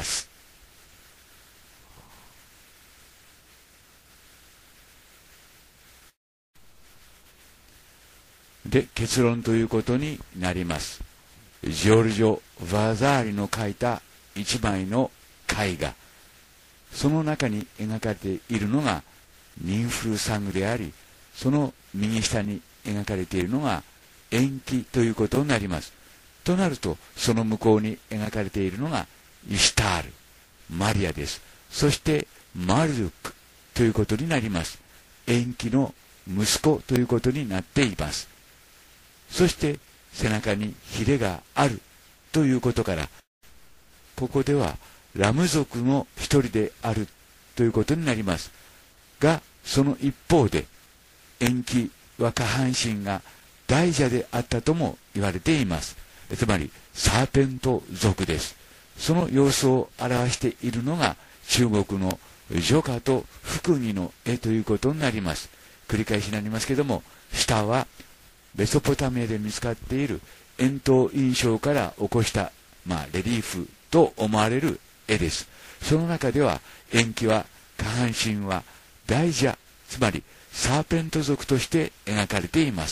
で、結論ということになります。ジョルジョ・バザーリの描いた一枚の絵画、その中に描かれているのがニンフルサングであり、その右下に描かれているのが延期ということになります。となると、その向こうに描かれているのがイシュタール、マリアです。そしてマルドゥックということになります。延期の息子ということになっています。そして背中にヒレがあるということから、ここではラム族の一人であるということになりますが、その一方で延期は下半身が大蛇であったとも言われています。つまりサーペント族です。その様子を表しているのが中国の女花と福木の絵ということになります。繰り返しになりますけども、下はメソポタミアで見つかっている円筒印象から起こした、レリーフと思われる絵です。その中では延期は下半身は大蛇、つまりサーペント族として描かれています。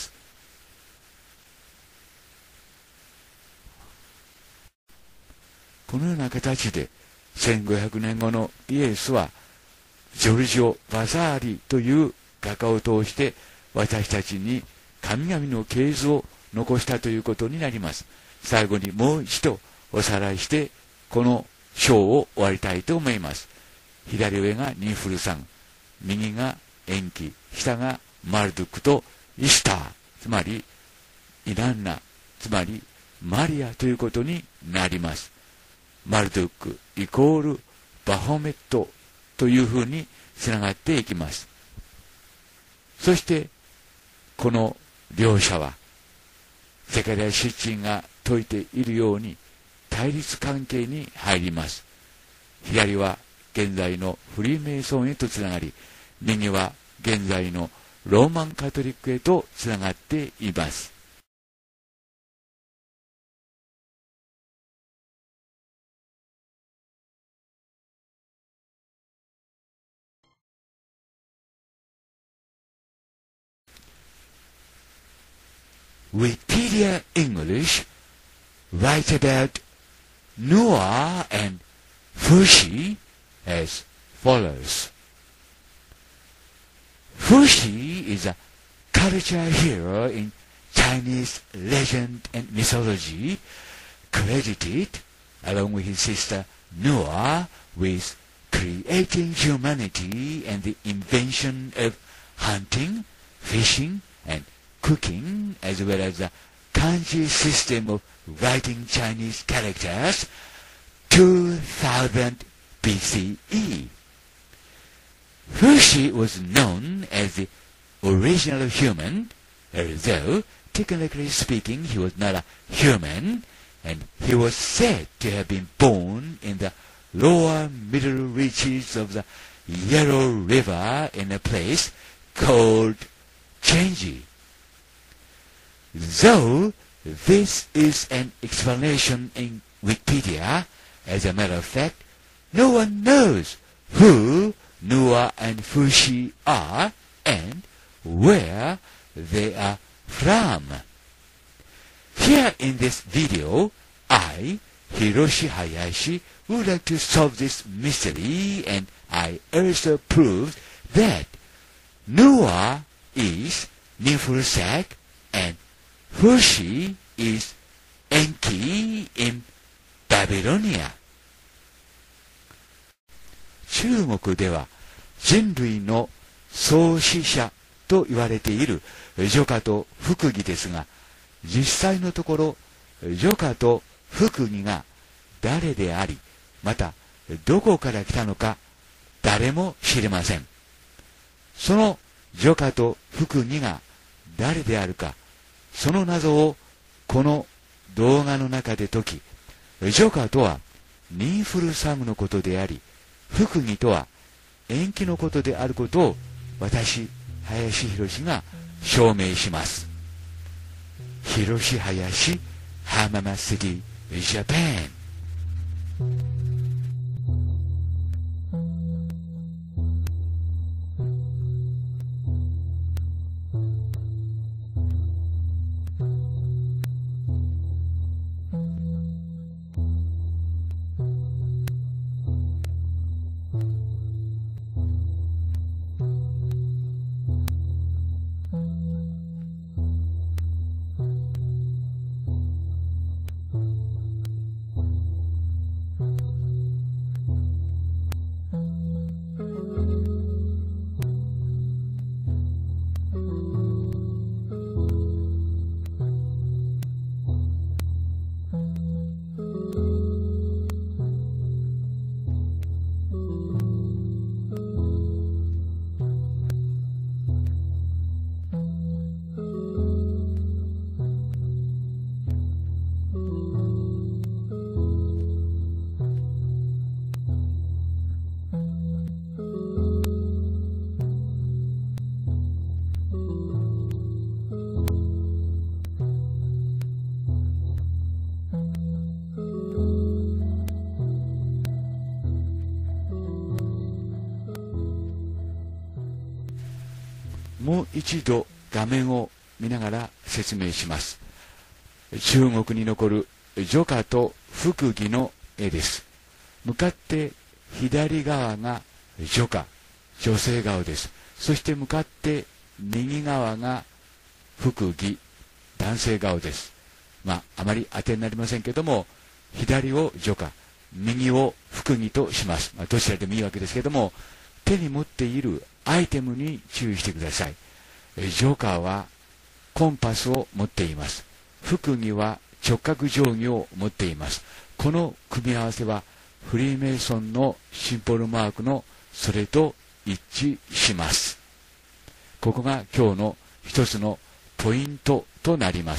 このような形で1500年後のイエスはジョルジオ・バザーリという画家を通して私たちに神々の系図を残したということになります。最後にもう一度おさらいしてこの章を終わりたいと思います。左上がニンフルさん、右が延期、下がマルドゥックとイスター、つまりイナンナ、つまりマリアということになります。マルドゥックイコールバフォメットというふうにつながっていきます。そしてこの両者はゼカリア出陳が説いているように対立関係に入ります。左は現在のフリーメイソンへとつながり、右は現在のローマンカトリックへとつながっています。Wikipedia English writes about Noah and Fuxi as follows. Fuxi is a culture hero in Chinese legend and mythology, credited, along with his sister Noah, with creating humanity and the invention of hunting, fishing, and cooking, as well as a kanji system of writing Chinese characters, 2000 BCE. Fushi was known as the original human, although technically speaking he was not a human, and he was said to have been born in the lower middle reaches of the Yellow River in a place called Chenji. Though this is an explanation in Wikipedia, as a matter of fact, no one knows who Nuwa and Fushi are and where they are from. Here in this video, I, Hiroshi Hayashi, would like to solve this mystery, and I also proved that Nuwa is Ninfurusag and Fushi is Enki in Babylonia. 中国では人類の創始者と言われている徐夏と福義ですが、実際のところ徐夏と福義が誰であり、またどこから来たのか誰も知りません。その徐夏と福義が誰であるか、その謎をこの動画の中で解き、徐夏とはニンフルサムのことであり、福義とは延期のことであることを私、林博が証明します。広林浜松シティジャパン。もう一度画面を見ながら説明します。中国に残る徐夏と福義の絵です。向かって左側が徐夏、女性顔です。そして向かって右側が福義、男性顔です。あまり当てになりませんけども、左を徐夏、右を福義とします。どちらでもいいわけですけども、手に持っているアイテムに注意してください。徐夏はコンパスを持っています。福義は直角定規を持っています。この組み合わせはフリーメイソンのシンボルマークのそれと一致します。ここが今日の一つのポイントとなります。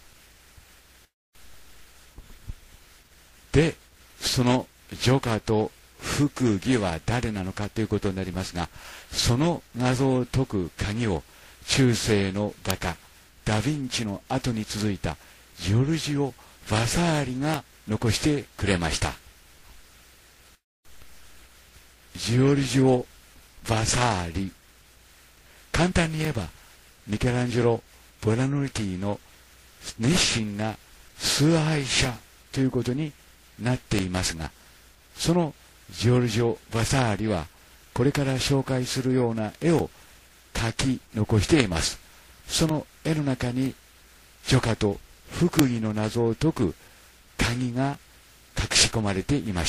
で、その徐夏と福義は誰なのかということになりますが、その謎を解く鍵を中世の画家ダ・ヴィンチの後に続いたジョルジオ・バサーリが残してくれました。ジョルジオ・バサーリ、簡単に言えばミケランジェロ・ボラノリティの熱心な崇拝者ということになっていますが、そのジョルジオ・バサーリはこれから紹介するような絵を描き残しています。その絵の中に徐夏と福義の謎を解く鍵が隠し込まれていました。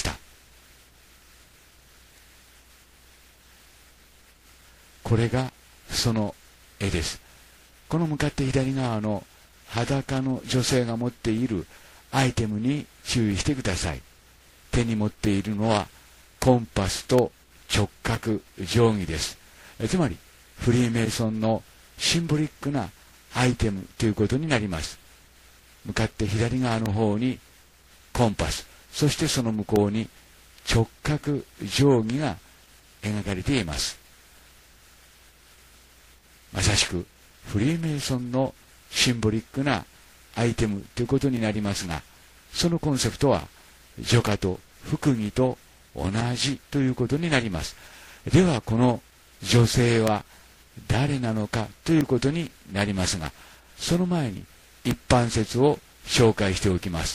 これがその絵です。この向かって左側の裸の女性が持っているアイテムに注意してください。手に持っているのはコンパスと直角定規です。つまりフリーメイソンのシンボリックなアイテムということになります。向かって左側の方にコンパス、そしてその向こうに直角定規が描かれています。まさしくフリーメイソンのシンボリックなアイテムということになりますが、そのコンセプトは除下と服儀と同じということになります。ではこの女性は誰なのかということになりますが、その前に一般説を紹介しておきます。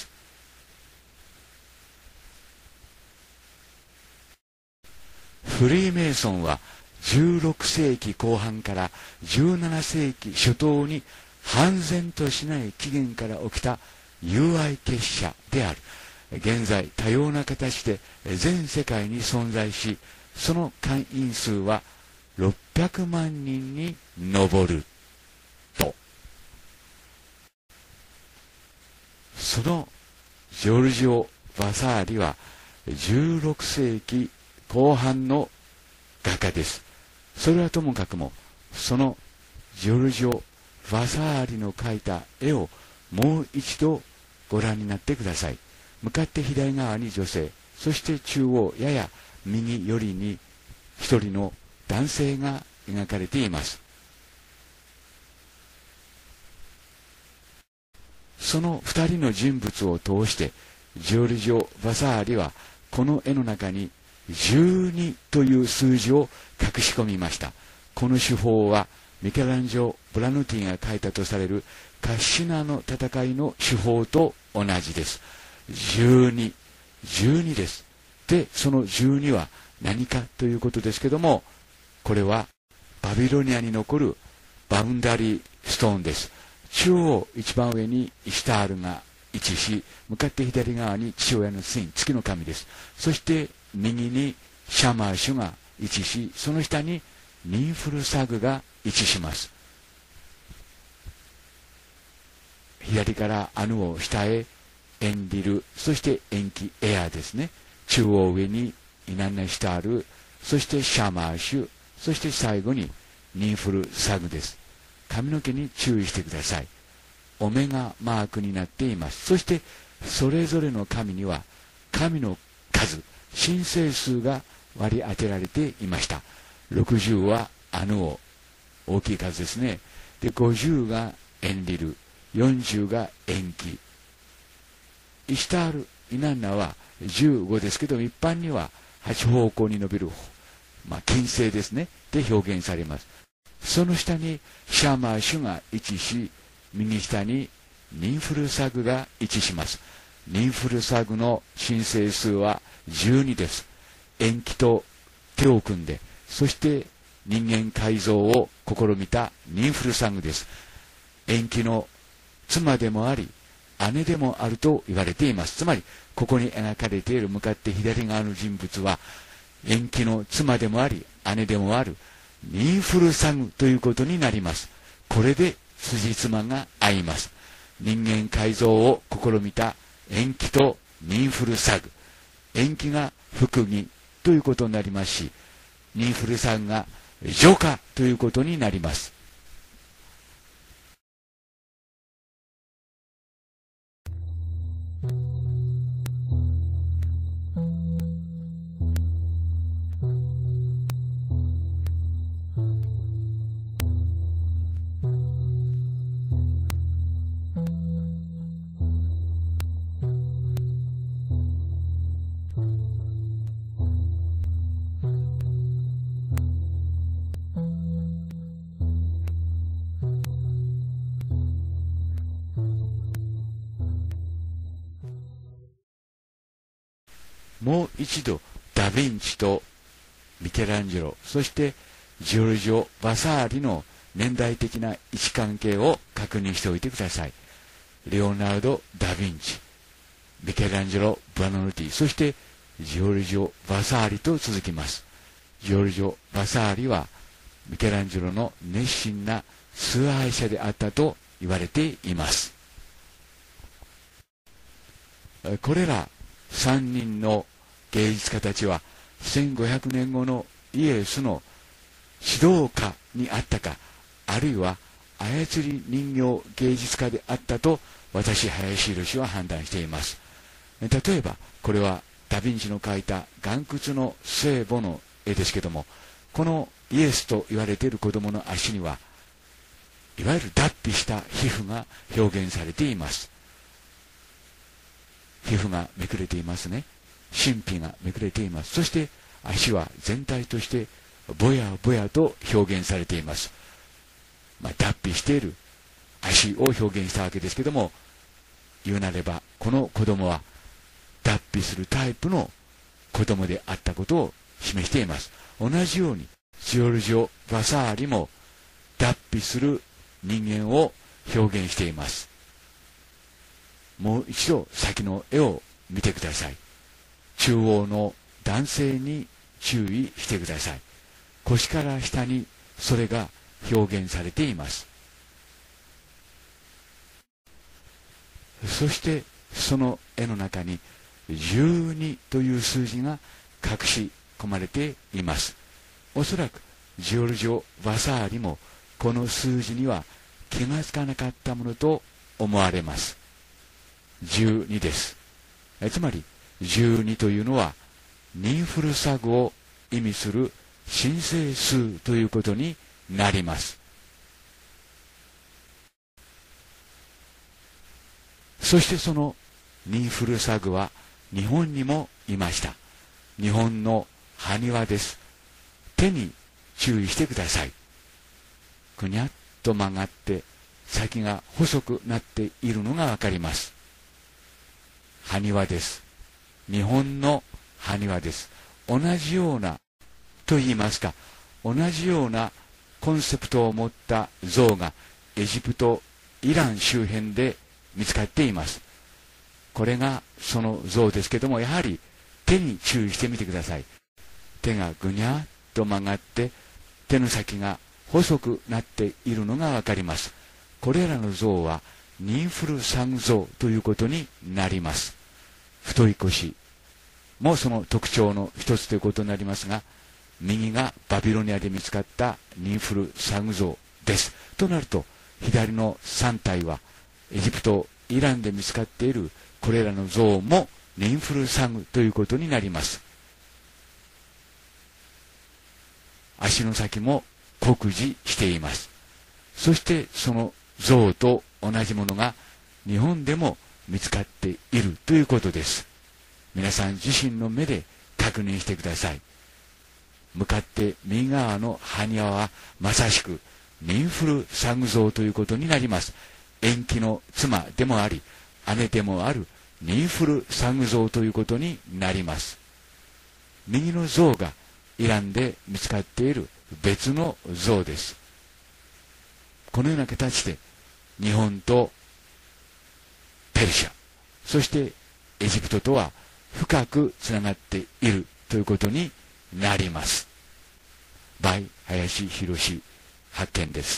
フリーメイソンは16世紀後半から17世紀初頭に判然としない起源から起きた友愛結社である。現在多様な形で全世界に存在し、その会員数は600万人に上ると。そのジョルジオ・バサーリは16世紀後半の画家です。それはともかくも、そのジョルジオ・バサーリの描いた絵をもう一度ご覧になってください。向かって左側に女性、そして中央やや右寄りに一人の男性が描かれています。その二人の人物を通してジョルジオ・バサーリはこの絵の中に12という数字を隠し込みました。この手法はミケランジョ・ブラヌティが描いたとされるカッシナの戦いの手法と同じです。12です。で、その12は何かということですけども、これはバビロニアに残るバウンダリーストーンです。中央一番上にイシュタールが位置し、向かって左側に父親のツイン、月の神です。そして右にシャマーシュが位置し、その下にニンフルサグが位置します。左からアヌを下へエンリル、そして延期エアですね。中央上にイナンナシュタール、そしてシャマーシュ、そして最後にニンフルサグです。髪の毛に注意してください。オメガマークになっています。そしてそれぞれの神には神の数、神聖数が割り当てられていました。60はアヌオ、大きい数ですね。で、50がエンリル、40が延期。イシュタール、イナンナは15ですけど、一般には8方向に伸びる、金星ですね。で表現されます。その下にシャマーシュが位置し、右下にニンフルサグが位置します。ニンフルサグの神聖数は12です。延期と手を組んで、そして人間改造を試みたニンフルサグです。延期の妻でもあり、姉でもあると言われています。つまり、ここに描かれている向かって左側の人物は、延期の妻でもあり、姉でもある、ニンフルサグということになります。これで辻褄が合います。人間改造を試みた延期とニンフルサグ。延期が服儀ということになりますし、ニンフルサグが除下ということになります。もう一度ダ・ヴィンチとミケランジェロ、そしてジョルジオ・バサーリの年代的な位置関係を確認しておいてください。レオナルド・ダ・ヴィンチ、ミケランジェロ・ブラノルティ、そしてジョルジオ・バサーリと続きます。ジョルジオ・バサーリはミケランジェロの熱心な崇拝者であったと言われています。これら3人の芸術家たちは 1500年後のイエスの指導家にあったか、あるいは操り人形芸術家であったと私、林博は判断しています。例えばこれはダ・ヴィンチの描いた岩窟の聖母の絵ですけども、このイエスと言われている子供の足にはいわゆる脱皮した皮膚が表現されています。皮膚がめくれていますね。神秘がめくれています。そして足は全体としてぼやぼやと表現されています。脱皮している足を表現したわけですけども、言うなればこの子供は脱皮するタイプの子供であったことを示しています。同じようにジョルジョ・バサーリも脱皮する人間を表現しています。もう一度先の絵を見てください。中央の男性に注意してください。腰から下にそれが表現されています。そしてその絵の中に12という数字が隠し込まれています。おそらくジョルジョ・バサーリもこの数字には気がつかなかったものと思われます。12です。つまり12というのはニンフルサグを意味する神聖数ということになります。そしてそのニンフルサグは日本にもいました。日本の埴輪です。手に注意してください。ぐにゃっと曲がって先が細くなっているのがわかります。埴輪です。日本の埴輪です。同じようなと言いますか、同じようなコンセプトを持った像がエジプト、イラン周辺で見つかっています。これがその像ですけども、やはり手に注意してみてください。手がぐにゃっと曲がって手の先が細くなっているのがわかります。これらの像はニンフルサグ像ということになります。太い腰もその特徴の一つということになりますが、右がバビロニアで見つかったニンフルサグ像です。となると左の3体はエジプト、イランで見つかっているこれらの像もニンフルサグということになります。足の先も酷似しています。そしてその像と同じものが日本でも見つかっているということです。皆さん自身の目で確認してください。向かって右側の埴輪はまさしくニンフルサグ像ということになります。延期の妻でもあり姉でもあるニンフルサグ像ということになります。右の像がイランで見つかっている別の像です。このような形で日本とペルシャ、そしてエジプトとは深くつながっているということになります。by 林博発見です。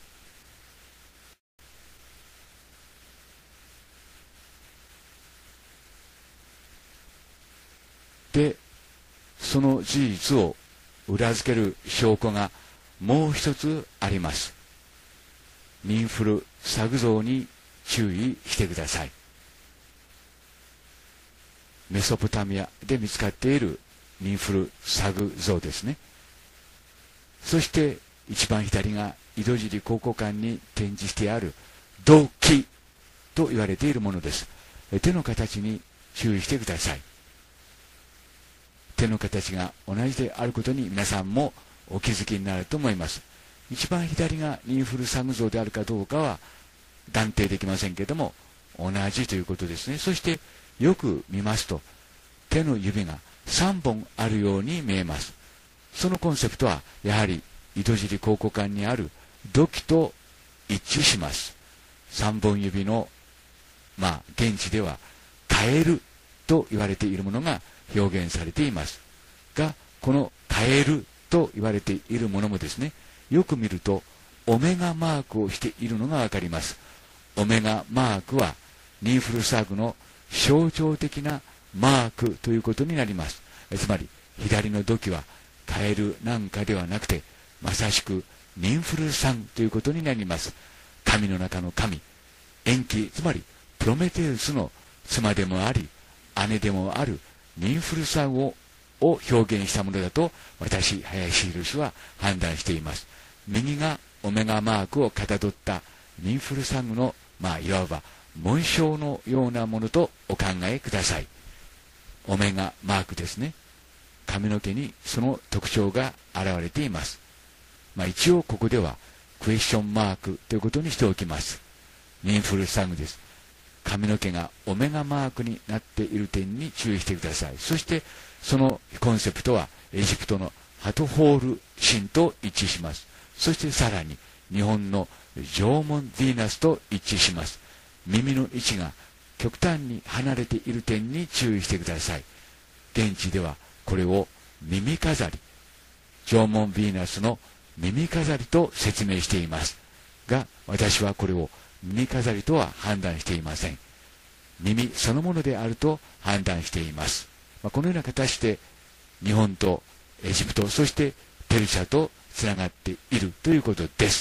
で、その事実を裏付ける証拠がもう一つあります。ニンフルサグ像に注意してください。メソポタミアで見つかっているニンフルサグ像ですね。そして一番左が井戸尻考古館に展示してある土器と言われているものです。手の形に注意してください。手の形が同じであることに皆さんもお気づきになると思います。一番左がニンフルサグ像であるかどうかは断定できませんけれども、同じということですね。そしてよく見ますと手の指が3本あるように見えます。そのコンセプトはやはり井戸尻考古館にある土器と一致します。3本指の現地ではカエルと言われているものが表現されていますが、このカエルと言われているものもですね、よく見るとオメガマークをしているのがわかります。オメガマークはニンフルサグの象徴的なマークということになります。つまり左の土器はカエルなんかではなくて、まさしくニンフルサンということになります。神の中の神、延期、つまりプロメテウスの妻でもあり姉でもあるニンフルサンを表現したものだと、私林博は判断しています。右がオメガマークをかたどったニンフルサンの、いわば紋章のようなものとお考えください。オメガマークですね。髪の毛にその特徴が現れています。一応ここではクエスチョンマークということにしておきます。ニンフルサンです。髪の毛がオメガマークになっている点に注意してください。そしてそのコンセプトはエジプトのハトホール神と一致します。そしてさらに日本の縄文ヴィーナスと一致します。耳の位置が極端に離れている点に注意してください。現地ではこれを耳飾り、縄文ヴィーナスの耳飾りと説明していますが、私はこれを耳飾りとは判断していません。耳そのものであると判断しています。このような形で日本とエジプト、そしてペルシャとつながっているということです。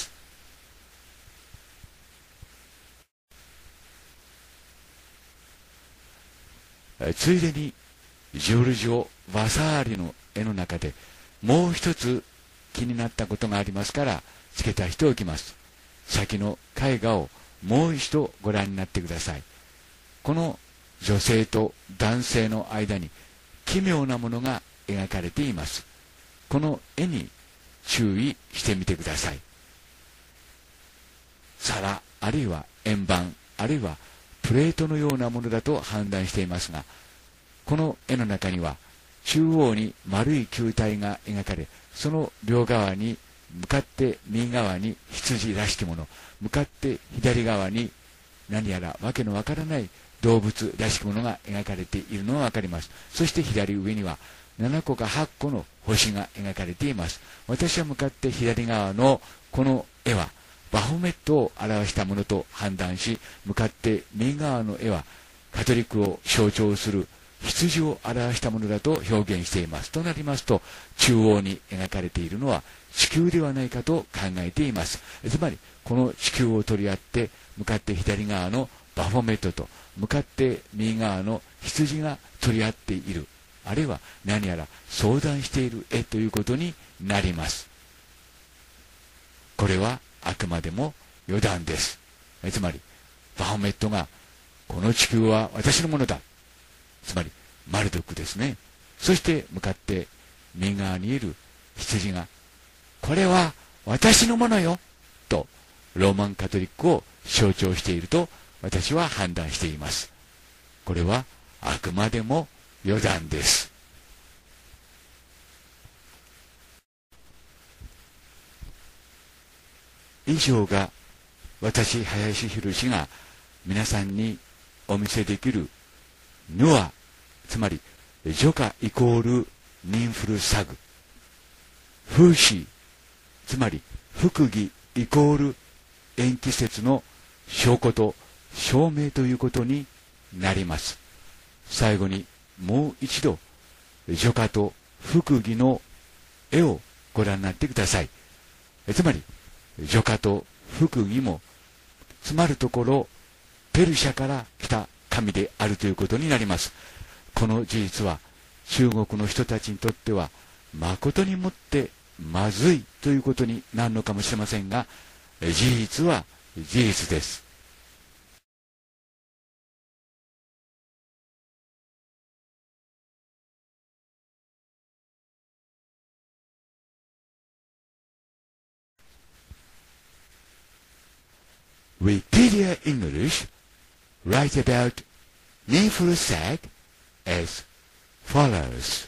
ついでにジョルジョ・バサーリの絵の中でもう一つ気になったことがありますから付け足しておきます。先の絵画をもう一度ご覧になってください。この女性と男性の間に奇妙なものが描かれています。この絵に注意してみてください。皿あるいは円盤あるいはプレートのようなものだと判断していますが、この絵の中には中央に丸い球体が描かれ、その両側に向かって右側に羊らしきもの、向かって左側に何やらわけのわからない動物らしきものが描かれているのがわかります。そして左上には7個か8個の星が描かれています。私は向かって左側のこの絵はバフォメットを表したものと判断し、向かって右側の絵はカトリックを象徴する羊を表したものだと表現しています。となりますと、中央に描かれているのは地球ではないかと考えています。つまりこの地球を取り合って、向かって左側のバフォメットと向かって右側の羊が取り合っている、あるいは何やら相談している絵ということになります。これはあくまでも余談です。つまりバフォメットがこの地球は私のものだ、つまりマルドックですね。そして向かって右側にいる羊がこれは私のものよとローマンカトリックを象徴していると私は判断しています。これはあくまでも余談です。以上が私林博が皆さんにお見せできるヌア、つまりジョカイコールニンフルサグ、フーシー、つまり福義イコール延期説の証拠と証明ということになります。最後にもう一度ジョカと福義の絵をご覧になってください。つまりジョカと福義もつまるところペルシャから来た神であるということになります。この事実は中国の人たちにとっては誠にもってまずいということになるのかもしれませんが、事実は事実です。Wikipedia English write about Nianfalsag as follows.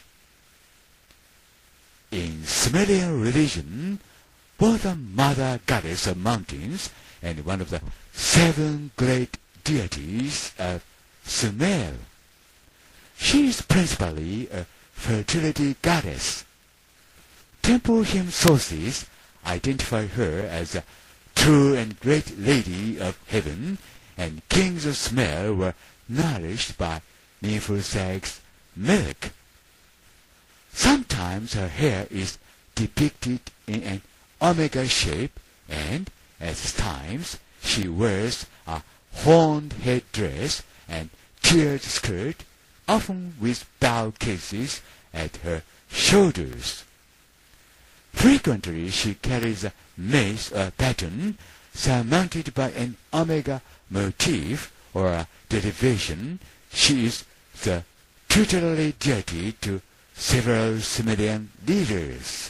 In Sumerian religion, both a mother goddess of mountains and one of the 7 great deities of Sumer. She is principally a fertility goddess. Temple hymn sources identify her as a true and great lady of heaven, and kings of Sumer were nourished by Nianfalsag's milk. Sometimes her hair is depicted in an omega shape, and at times she wears a horned headdress and tiered skirt, often with bow cases at her shoulders. Frequently she carries a mace or baton surmounted by an omega motif or a derivation. She is the tutelary deity to several Sumerian leaders.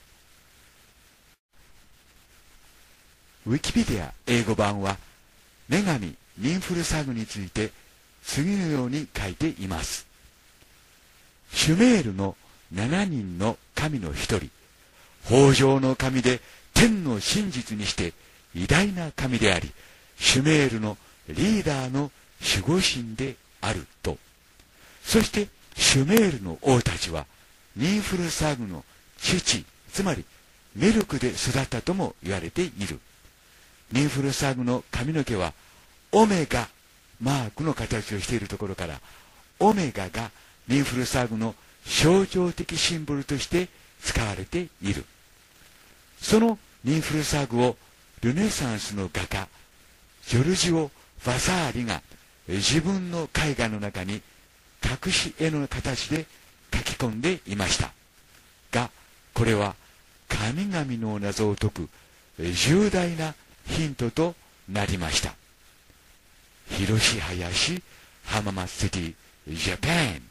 ウィキペディア英語版は女神ニンフルサグについて次のように書いています。シュメールの7人の神の一人、豊穣の神で天の真実にして偉大な神であり、シュメールのリーダーの守護神であると。そしてシュメールの王たちはニンフルサグの父、つまりメルクで育ったとも言われている。ニンフルサグの髪の毛はオメガマークの形をしているところから、オメガがニンフルサグの象徴的シンボルとして使われている。そのニンフルサグをルネサンスの画家ジョルジオ・ヴァサーリが自分の絵画の中に隠し絵の形で書き込んでいましたが、これは神々の謎を解く重大なヒントとなりました。広林浜松シティジャパン。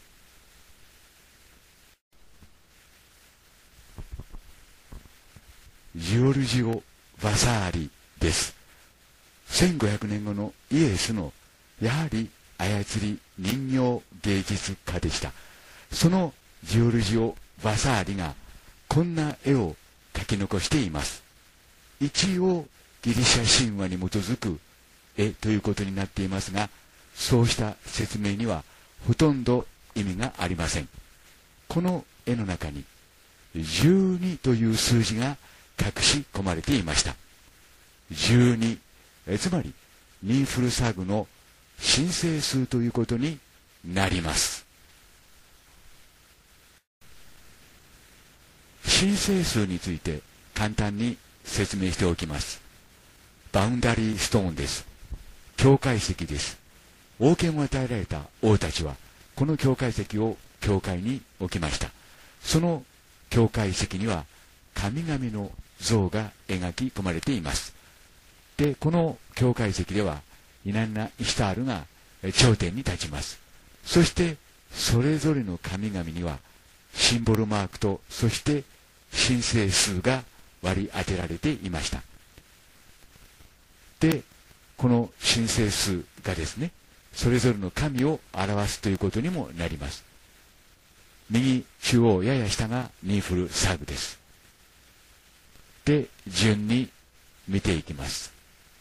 ジョルジオ・ヴァサーリです。1500年後のイエスのやはり操り人形芸術家でした。そのジョルジオ・ヴァサーリがこんな絵を描き残しています。一応ギリシャ神話に基づく絵ということになっていますが、そうした説明にはほとんど意味がありません。この絵の中に12という数字が隠し込まれていました。12、つまりニンフルサグの神聖数ということになります。神聖数について簡単に説明しておきます。バウンダリーストーンです。境界石です。王権を与えられた王たちはこの境界石を教会に置きました。その境界石には神々の像が描き込まれています。で、この境界石ではイナンナ・イシュタールが頂点に立ちます。そしてそれぞれの神々にはシンボルマークと、そして神聖数が割り当てられていました。で、この神聖数がですね、それぞれの神を表すということにもなります。右中央やや下がニンフルサグです。で、順に見ていきます。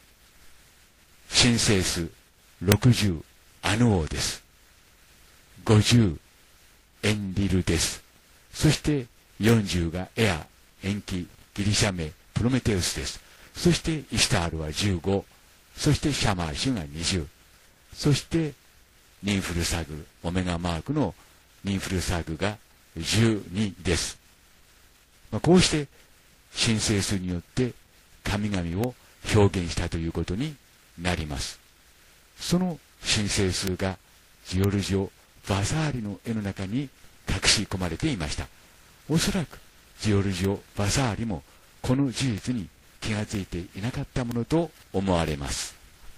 神聖数60、アヌ王です。50、エンリルです。そして40がエア、延期、ギリシャ名、プロメテウスです。そしてイシュタールは15、そしてシャマーシュが20、そしてニンフルサグ、オメガマークのニンフルサグが12です。こうして神聖数によって神々を表現したということになります。その神聖数がジオルジオ・ヴァサーリの絵の中に隠し込まれていました。おそらくジオルジオ・ヴァサーリもこの事実に気がついていなかったものと思われます。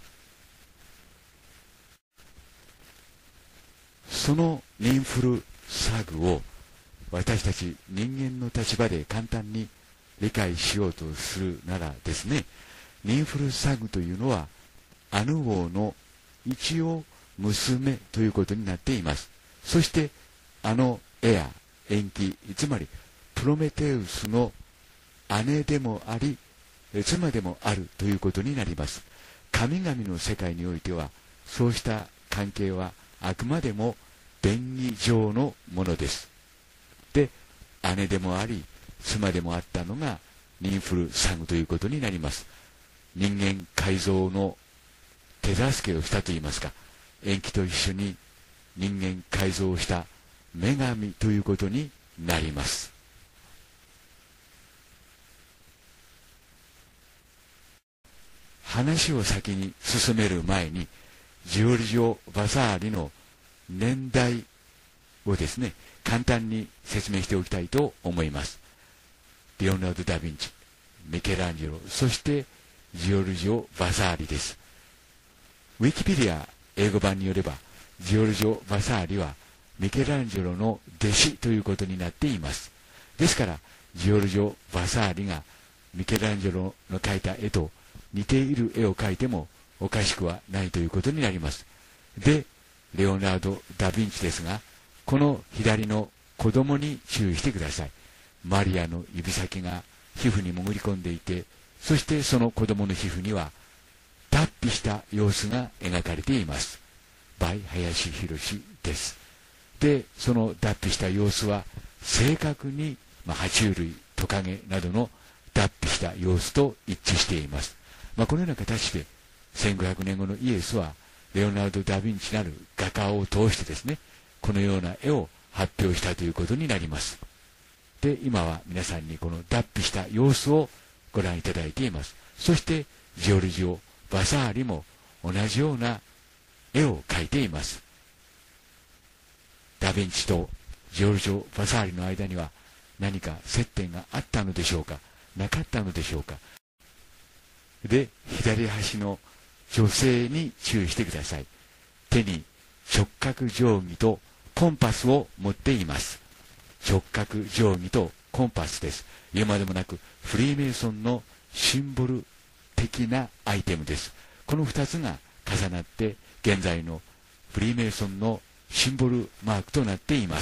そのニンフルサグを私たち人間の立場で簡単に理解しようとするならですね、ニンフルサグというのはアヌ王の一応娘ということになっています。そしてあのエア、延期、つまりプロメテウスの姉でもあり妻でもあるということになります。神々の世界においてはそうした関係はあくまでも便宜上のものです。で、姉でもあり妻でもあったのがニンフルサグということになります。人間改造の手助けをしたといいますか、延期と一緒に人間改造をした女神ということになります。話を先に進める前に、ジオルジオ・バサーリの年代をですね、簡単に説明しておきたいと思います。レオナルド・ダ・ヴィンチ、ミケランジェロ、そしてジオルジオ・バサーリです。ウィキペディア英語版によれば、ジオルジオ・バサーリはミケランジェロの弟子ということになっています。ですから、ジオルジオ・バサーリがミケランジェロの描いた絵と似ている絵を描いてもおかしくはないということになります。で、レオナルド・ダ・ヴィンチですが、この左の子供に注意してください。マリアの指先が皮膚に潜り込んでいて、そしてその子供の皮膚には脱皮した様子が描かれています。by 林博です。で、その脱皮した様子は正確に、爬虫類、トカゲなどの脱皮した様子と一致しています。このような形で1500年後のイエスはレオナルド・ダ・ヴィンチなる画家を通してですね、このような絵を発表したということになります。で、今は皆さんにこの脱皮した様子をご覧いただいています。そしてジオルジオ・バサーリも同じような絵を描いています。ダ・ヴィンチとジオルジオ・バサーリの間には何か接点があったのでしょうか、なかったのでしょうか。で、左端の女性に注意してください。手に直角定規とコンパスを持っています。直角定規とコンパスです。言うまでもなくフリーメイソンのシンボル的なアイテムです。この2つが重なって現在のフリーメイソンのシンボルマークとなっています。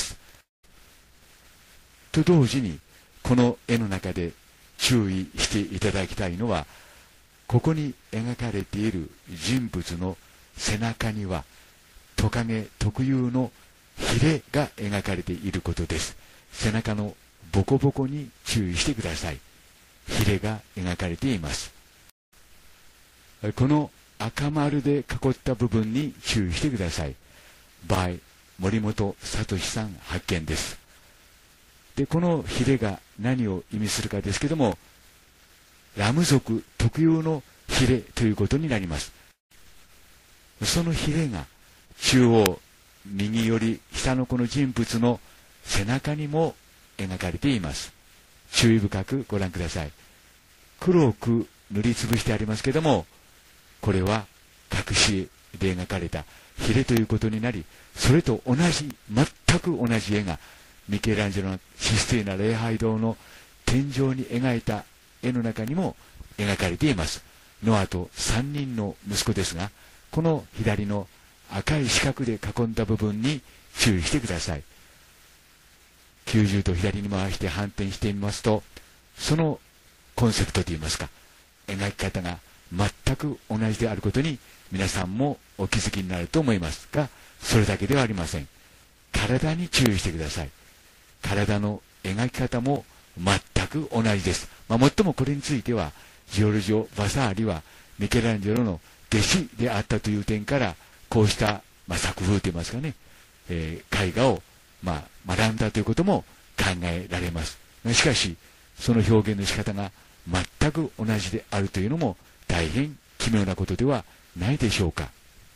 と同時にこの絵の中で注意していただきたいのは、ここに描かれている人物の背中にはトカゲ特有のヒレが描かれていることです。背中のボコボコに注意してください。ヒレが描かれています。この赤丸で囲った部分に注意してください。by 森本聡さん発見です。で、このヒレが何を意味するかですけども、ラム族特有のヒレということになります。そのヒレが中央右より下のこの人物の背中にも描かれています。注意深くご覧ください。黒く塗りつぶしてありますけども、これは隠し絵で描かれたヒレということになり、それと同じ、全く同じ絵がミケランジェロのシスティーナ礼拝堂の天井に描いた絵の中にも描かれています。ノアと3人の息子ですが、この左の赤い四角で囲んだ部分に注意してください。90度左に回して反転してみますと、そのコンセプトといいますか、描き方が全く同じであることに皆さんもお気づきになると思いますが、それだけではありません。体に注意してください。体の描き方も全く同じです。もっともこれについてはジオルジオ・バサーリはミケランジェロの弟子であったという点から、こうした、作風といいますかね、絵画を、学んだということも考えられます。しかしその表現の仕方が全く同じであるというのも大変奇妙なことではないでしょうか。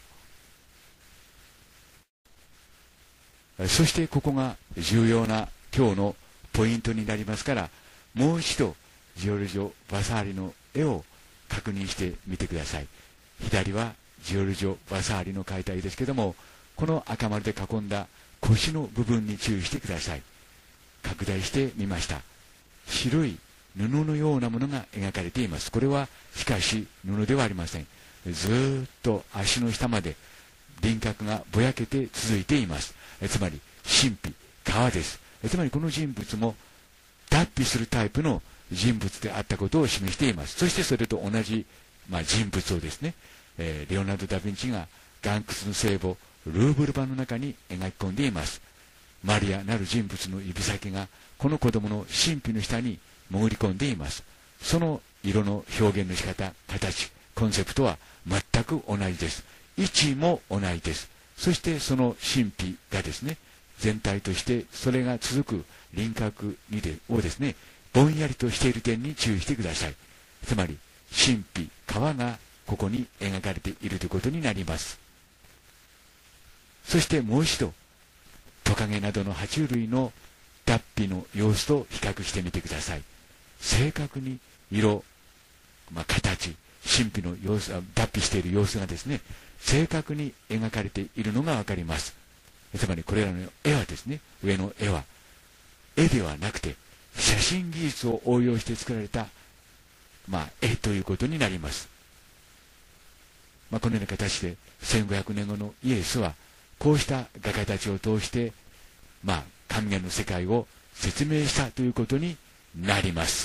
そしてここが重要な今日のポイントになりますから、もう一度ジオルジオ・バサーリの絵を確認してみてください。左はジオルジオ・バサーリの描いた絵ですけども、この赤丸で囲んだ腰の部分に注意してください。拡大してみました。白い布のようなものが描かれています。これはしかし布ではありません。ずーっと足の下まで輪郭がぼやけて続いています。つまり神秘、皮です。つまりこの人物も脱皮するタイプの人物であったことを示しています。そしてそれと同じ、人物をですね、レオナルド・ダ・ヴィンチが岩窟の聖母ルーブル版の中に描き込んでいます。マリアなる人物の指先がこの子供の神秘の下に潜り込んでいます。その色の表現の仕方、形、コンセプトは全く同じです。位置も同じです。そしてその神秘がですね、 全体としてそれが続く輪郭をですね、ぼんやりとしている点に注意してください。つまり神秘、川がここに描かれているということになります。そしてもう一度、トカゲなどの爬虫類の脱皮の様子と比較してみてください。正確に色、形、神秘の様子、脱皮している様子がですね、正確に描かれているのがわかります。つまりこれらの絵はですね、上の絵は絵ではなくて写真技術を応用して作られた、絵ということになります。このような形で1500年後のイエスはこうした画家たちを通して神々の世界を説明したということになります。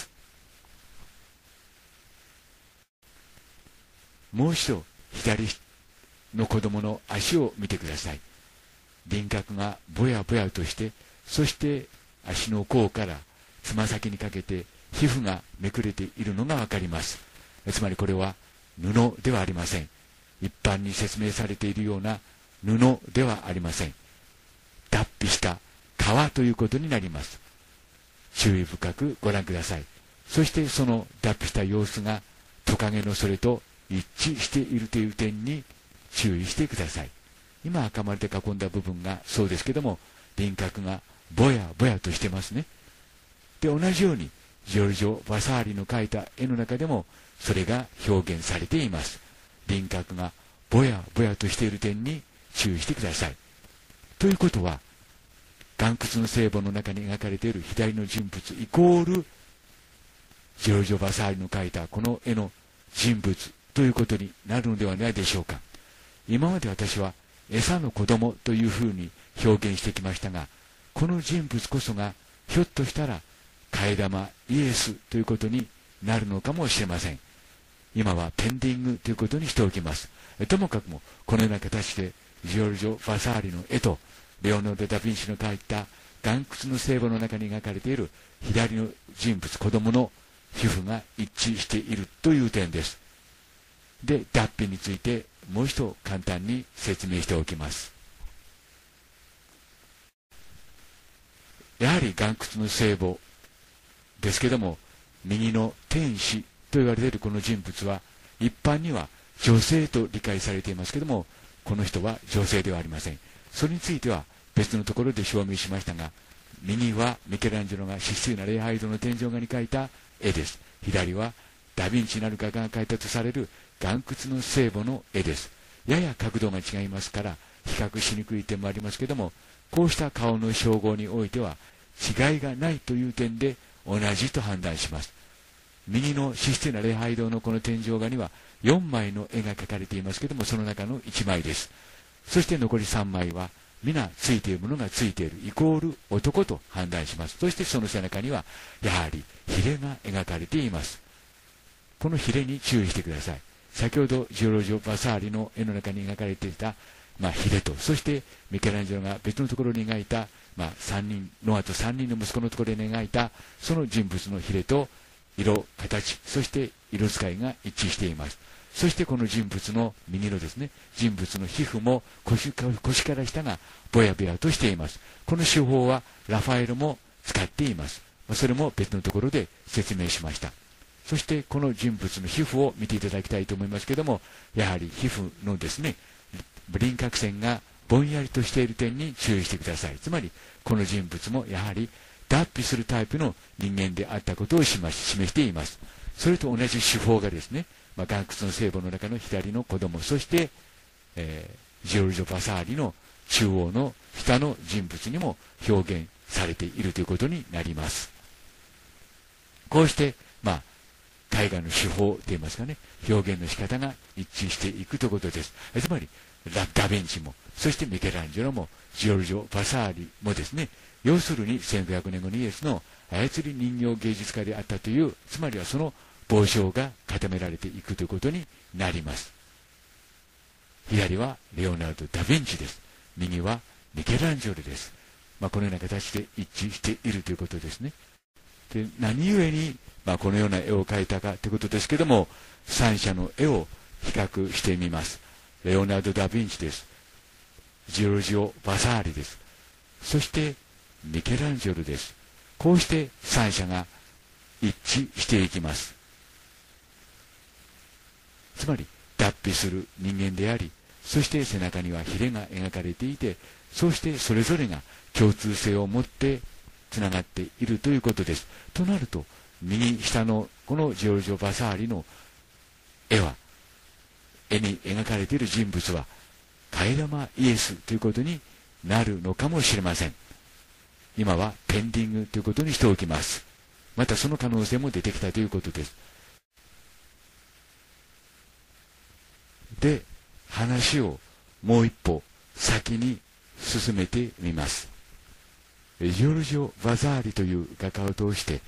もう一度左の子供の足を見てください。輪郭がぼやぼやとして、そして足の甲からつま先にかけて皮膚がめくれているのがわかります。つまりこれは布ではありません。一般に説明されているような布ではありません。脱皮した皮ということになります。注意深くご覧ください。そしてその脱皮した様子がトカゲのそれと一致しているという点に注意してください。今赤丸で囲んだ部分がそうですけども、輪郭がぼやぼやとしてますね。で、同じようにジョルジョ・バサーリの描いた絵の中でもそれが表現されています。輪郭がぼやぼやとしている点に注意してください。ということは、岩窟の聖母の中に描かれている左の人物イコールジョルジョ・バサーリの描いたこの絵の人物ということになるのではないでしょうか。今まで私は餌の子供というふうに表現してきましたが、この人物こそがひょっとしたら替え玉イエスということになるのかもしれません。今はペンディングということにしておきます。ともかくもこのような形でジョルジョ・バサーリの絵とレオナルド・ダ・ヴィンチの描いた岩窟の聖母の中に描かれている左の人物子供の皮膚が一致しているという点です。で、脱皮についてもう一度簡単に説明しておきます。やはり岩窟の聖母ですけども、右の天使と言われているこの人物は一般には女性と理解されていますけども、この人は女性ではありません。それについては別のところで証明しましたが、右はミケランジェロが質素な礼拝堂の天井画に描いた絵です。左はダ・ヴィンチなる画家が描いたとされる岩窟の聖母の絵です。やや角度が違いますから比較しにくい点もありますけども、こうした顔の照合においては違いがないという点で同じと判断します。右の質素な礼拝堂のこの天井画には4枚の絵が描かれていますけども、その中の1枚です。そして残り3枚は皆ついているものがついているイコール男と判断します。そしてその背中にはやはりヒレが描かれています。このヒレに注意してください。先ほどジョルジョ・バサーリの絵の中に描かれていた、ヒレと、そしてミケランジェロが別のところに描いた、3人のあと3人の息子のところで描いたその人物のヒレと色、形、そして色使いが一致しています。そしてこの人物の右のですね、人物の皮膚も腰から下がぼやぼやとしています。この手法はラファエロも使っています。それも別のところで説明しました。そしてこの人物の皮膚を見ていただきたいと思いますけども、やはり皮膚のですね、輪郭線がぼんやりとしている点に注意してください。つまりこの人物もやはり脱皮するタイプの人間であったことを示しています。それと同じ手法がですね、岩窟の聖母の中の左の子供、そして、ジョルジョ・バサーリの中央の下の人物にも表現されているということになります。こうして絵画の手法といいますかね、表現の仕方が一致していくということです。つまりダ・ヴィンチも、そしてミケランジェロもジョルジョ・バサーリもですね、要するに1500年後にイエスの操り人形芸術家であったという、つまりはその傍証が固められていくということになります。左はレオナルド・ダ・ヴィンチです。右はミケランジェロです。このような形で一致しているということですね。で、何故に、このような絵を描いたかということですけども、3者の絵を比較してみます。レオナルド・ダ・ヴィンチです。ジョルジオ・バサーリです。 そしてミケランジェロです。こうして三者が一致していきます。つまり脱皮する人間であり、そして背中にはヒレが描かれていて、そしてそれぞれが共通性を持ってつながっているということです。となると、右下のこのジョルジョ・バサーリの絵に描かれている人物は替え玉イエスということになるのかもしれません。今はペンディングということにしておきます。またその可能性も出てきたということです。で、話をもう一歩先に進めてみます。ジョルジョ・バザーリという画家を通して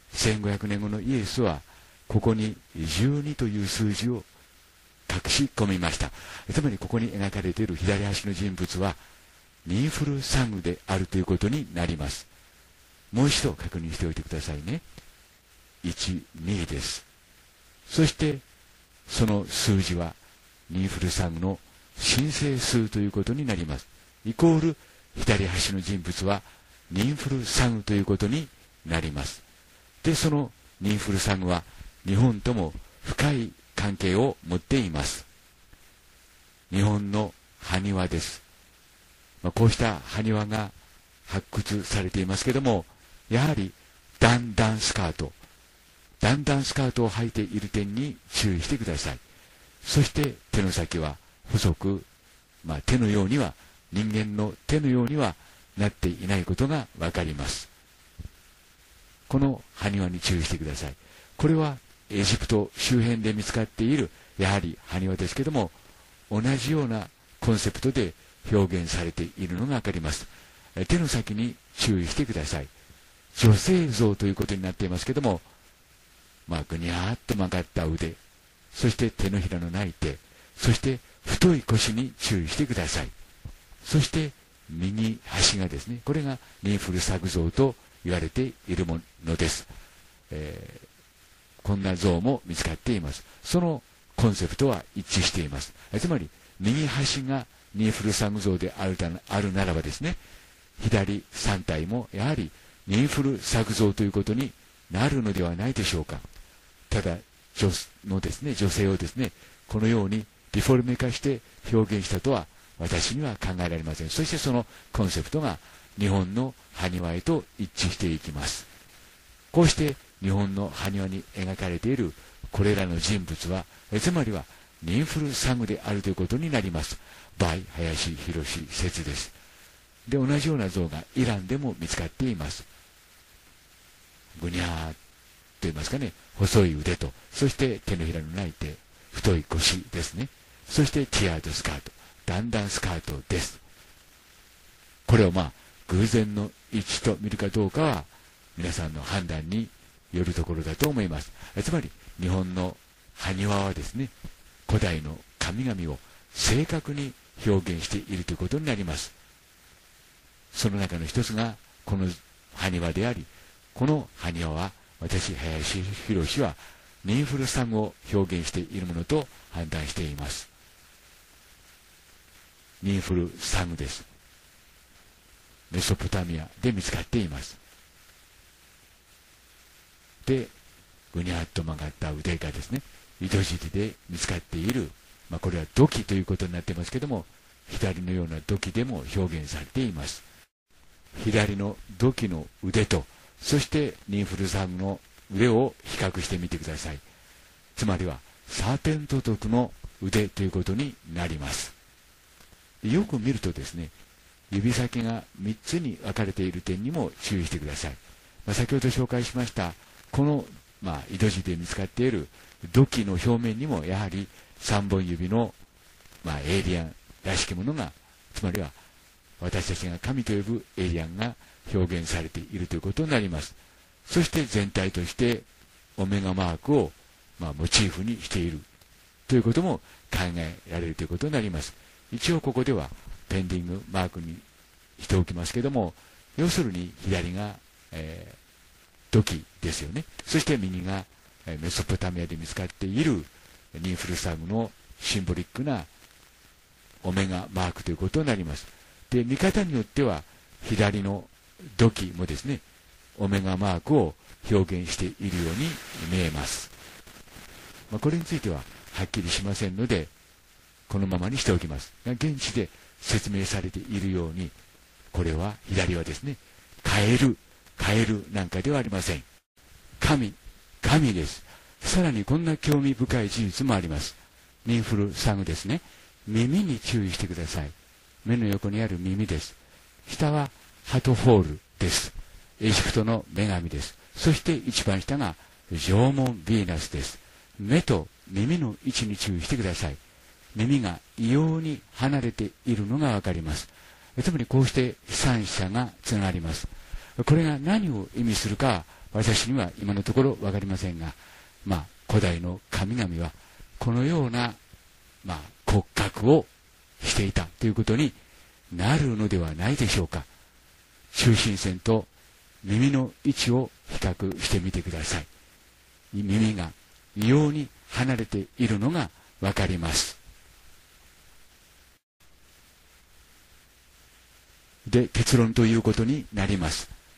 1500年後のイエスはここに12という数字を隠し込みました。つまりここに描かれている左端の人物はニンフルサングであるということになります。もう一度確認しておいてくださいね。1、2です。そしてその数字はニンフルサングの申請数ということになります。イコール左端の人物はニンフルサングということになります。で、そのニンフルサングは日本とも深い関係を持っています。日本の埴輪です。こうした埴輪が発掘されていますけども、やはり段々スカートを履いている点に注意してください。そして手の先は細く、手のようには、人間の手のようにはなっていないことがわかります。この埴輪に注意してください。これはエジプト周辺で見つかっているやはり埴輪ですけども、同じようなコンセプトで表現されているのがわかります。手の先に注意してください。女性像ということになっていますけども、ぐにゃーっと曲がった腕、そして手のひらのない手、そして太い腰に注意してください。そして右端がですね、これがニンフルサグ像と言われているものです。こんな像も見つかっています。そのコンセプトは一致しています。つまり右端がニンフルサグ像であるならばですね、左3体もやはりニンフルサグ像ということになるのではないでしょうか。ただ女性をですね、このようにディフォルメ化して表現したとは私には考えられません。そしてそのコンセプトが日本の埴輪へと一致していきます。こうして日本の埴輪に描かれているこれらの人物は、つまりはニンフルサグであるということになります。バイ林博説です。で、同じような像がイランでも見つかっています。ぐにゃーと言いますかね、細い腕と、そして手のひらのない手、太い腰ですね。そしてティアードスカート、段々スカートです。これを偶然の一致と見るかどうかは皆さんの判断によるところだと思います。つまり日本の埴輪はですね、古代の神々を正確に表現しているということになります。その中の一つがこの埴輪であり、この埴輪は私林博はニンフルサグを表現しているものと判断しています。ニンフルサグです。メソポタミアで見つかっています。で、ぐにゃっと曲がった腕がですね、糸尻で見つかっている、これは土器ということになっていますけども、左のような土器でも表現されています。左の土器の腕と、そしてニンフルサグの腕を比較してみてください。つまりはサーペント族の腕ということになります。よく見るとですね、指先が3つに分かれている点にも注意してください。先ほど紹介しましたこの、井戸地で見つかっている土器の表面にもやはり3本指の、エイリアンらしきものが、つまりは私たちが神と呼ぶエイリアンが表現されているということになります。そして全体としてオメガマークを、モチーフにしているということも考えられるということになります。一応ここではペンディングマークにしておきますけども、要するに左が、土器ですよね。そして右が、メソポタミアで見つかっているニンフルサグのシンボリックなオメガマークということになります。で、見方によっては左の土器もですね、オメガマークを表現しているように見えます。これについてははっきりしませんので、このままにしておきますが、現地で説明されているように、これは左はですね、カエルなんかではありません。神です。さらにこんな興味深い事実もあります。ニンフルサグですね。耳に注意してください。目の横にある耳です。下はハトフォールです。エジプトの女神です。そして一番下が縄文ヴィーナスです。目と耳の位置に注意してください。耳が異様に離れているのがわかります。つまりこうして三者がつながります。これが何を意味するか私には今のところわかりませんが、古代の神々はこのような、骨格をしていたということになるのではないでしょうか。中心線と耳の位置を比較してみてください。耳が異様に離れているのがわかります。で、結論ということになります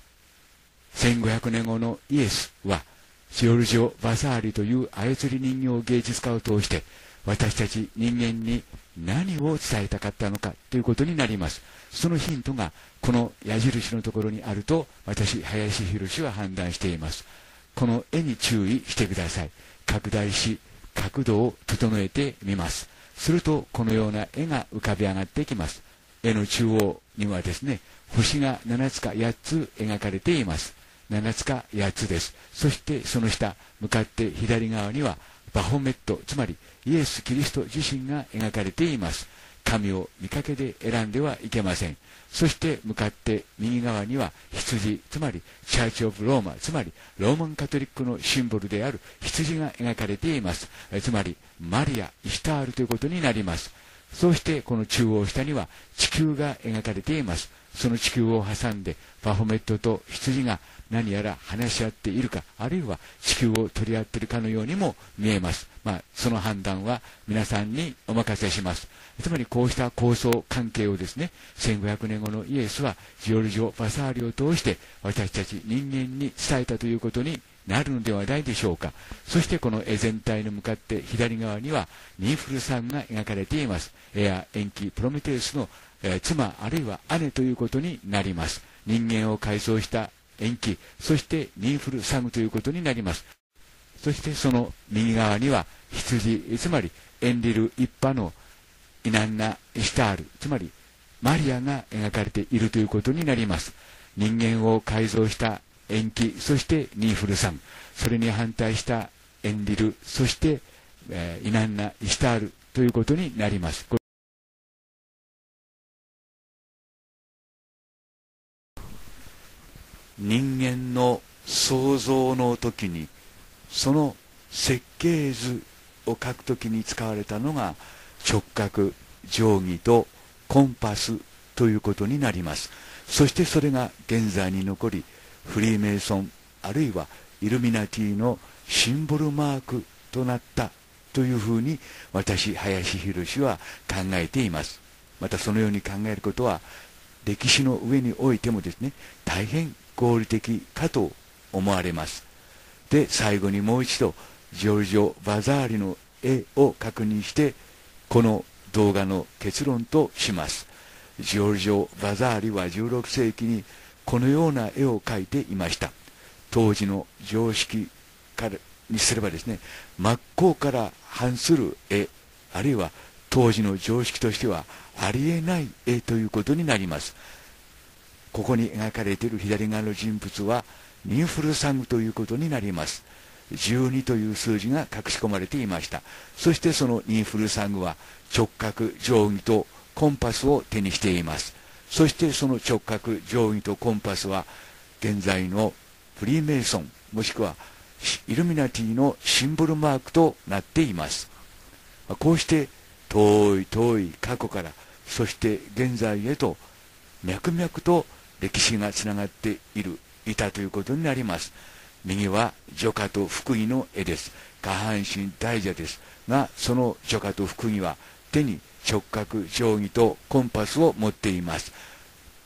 。1500年後のイエスはジョルジオ・バサーリという操り人形芸術家を通して私たち人間に何を伝えたかったのかということになります。そのヒントがこの矢印のところにあると私、林博は判断しています。この絵に注意してください。拡大し角度を整えてみます。するとこのような絵が浮かび上がってきます。絵の中央にはですね、星が7つか8つ描かれています。7つか8つです。そしてその下、向かって左側にはバフォメット、つまりイエス・キリスト自身が描かれています。神を見かけで選んではいけません。そして向かって右側には羊、つまりチャーチ・オブ・ローマ、つまりローマンカトリックのシンボルである羊が描かれています。つまりマリア、イシュタールということになります。そしてこの中央下には地球が描かれています。その地球を挟んでバフォメットと羊が何やら話し合っているか、あるいは地球を取り合っているかのようにも見えます。その判断は皆さんにお任せします。つまりこうした構想関係をですね、1500年後のイエスはジオルジオ・バサーリを通して私たち人間に伝えたということになるのではないでしょうか。そしてこの絵全体に向かって左側にはニンフルさんが描かれています。エア、延期、プロメテウスの、妻あるいは姉ということになります。人間を改造した延期、そしてニンフルサグということになります。そしてその右側には羊、つまりエンリル一派のイナンナ・イシュタール、つまりマリアが描かれているということになります。人間を改造した延期、そしてニンフルサグ、それに反対したエンリル、そして、イナンナ・イシュタールということになります。人間の創造の時にその設計図を書くときに使われたのが直角定規とコンパスということになります。そしてそれが現在に残り、フリーメイソンあるいはイルミナティのシンボルマークとなったというふうに私、林博は考えています。またそのように考えることは歴史の上においてもですね、大変合理的かと思われます。で、最後にもう一度ジョルジオ・バザーリの絵を確認してこの動画の結論とします。ジョルジオ・バザーリは16世紀にこのような絵を描いていました。当時の常識からにすればですね、真っ向から反する絵、あるいは当時の常識としてはありえない絵ということになります。ここに描かれている左側の人物はニンフルサグということになります。12という数字が隠し込まれていました。そしてそのニンフルサグは直角定規とコンパスを手にしています。そしてその直角定規とコンパスは現在のフリーメイソンもしくはイルミナティのシンボルマークとなっています。こうして遠い過去からそして現在へと脈々と歴史がつながっていたということになります。右は女家と福義の絵です。下半身大蛇ですが、その女家と福義は手に直角定規とコンパスを持っています。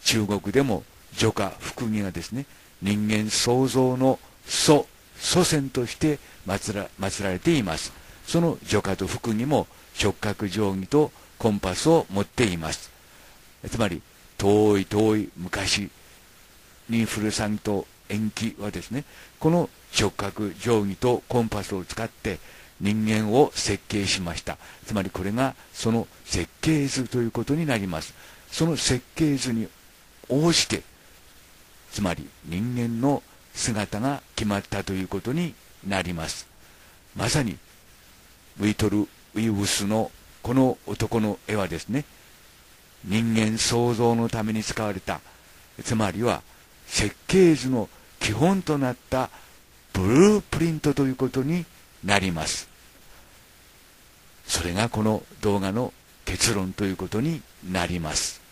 中国でも除化福義がですね、人間創造の祖先として祀られています。その除化と福義も直角定規とコンパスを持っています。つまり遠い昔にフルサンと延期はですね、この直角定規とコンパスを使って人間を設計しました。つまりこれがその設計図ということになります。その設計図に応じて、つまり人間の姿が決まったということになります。まさにウィトル・ウィウスのこの男の絵はですね、人間創造のために使われた、つまりは設計図の基本となったブループリントということになります。それがこの動画の結論ということになります。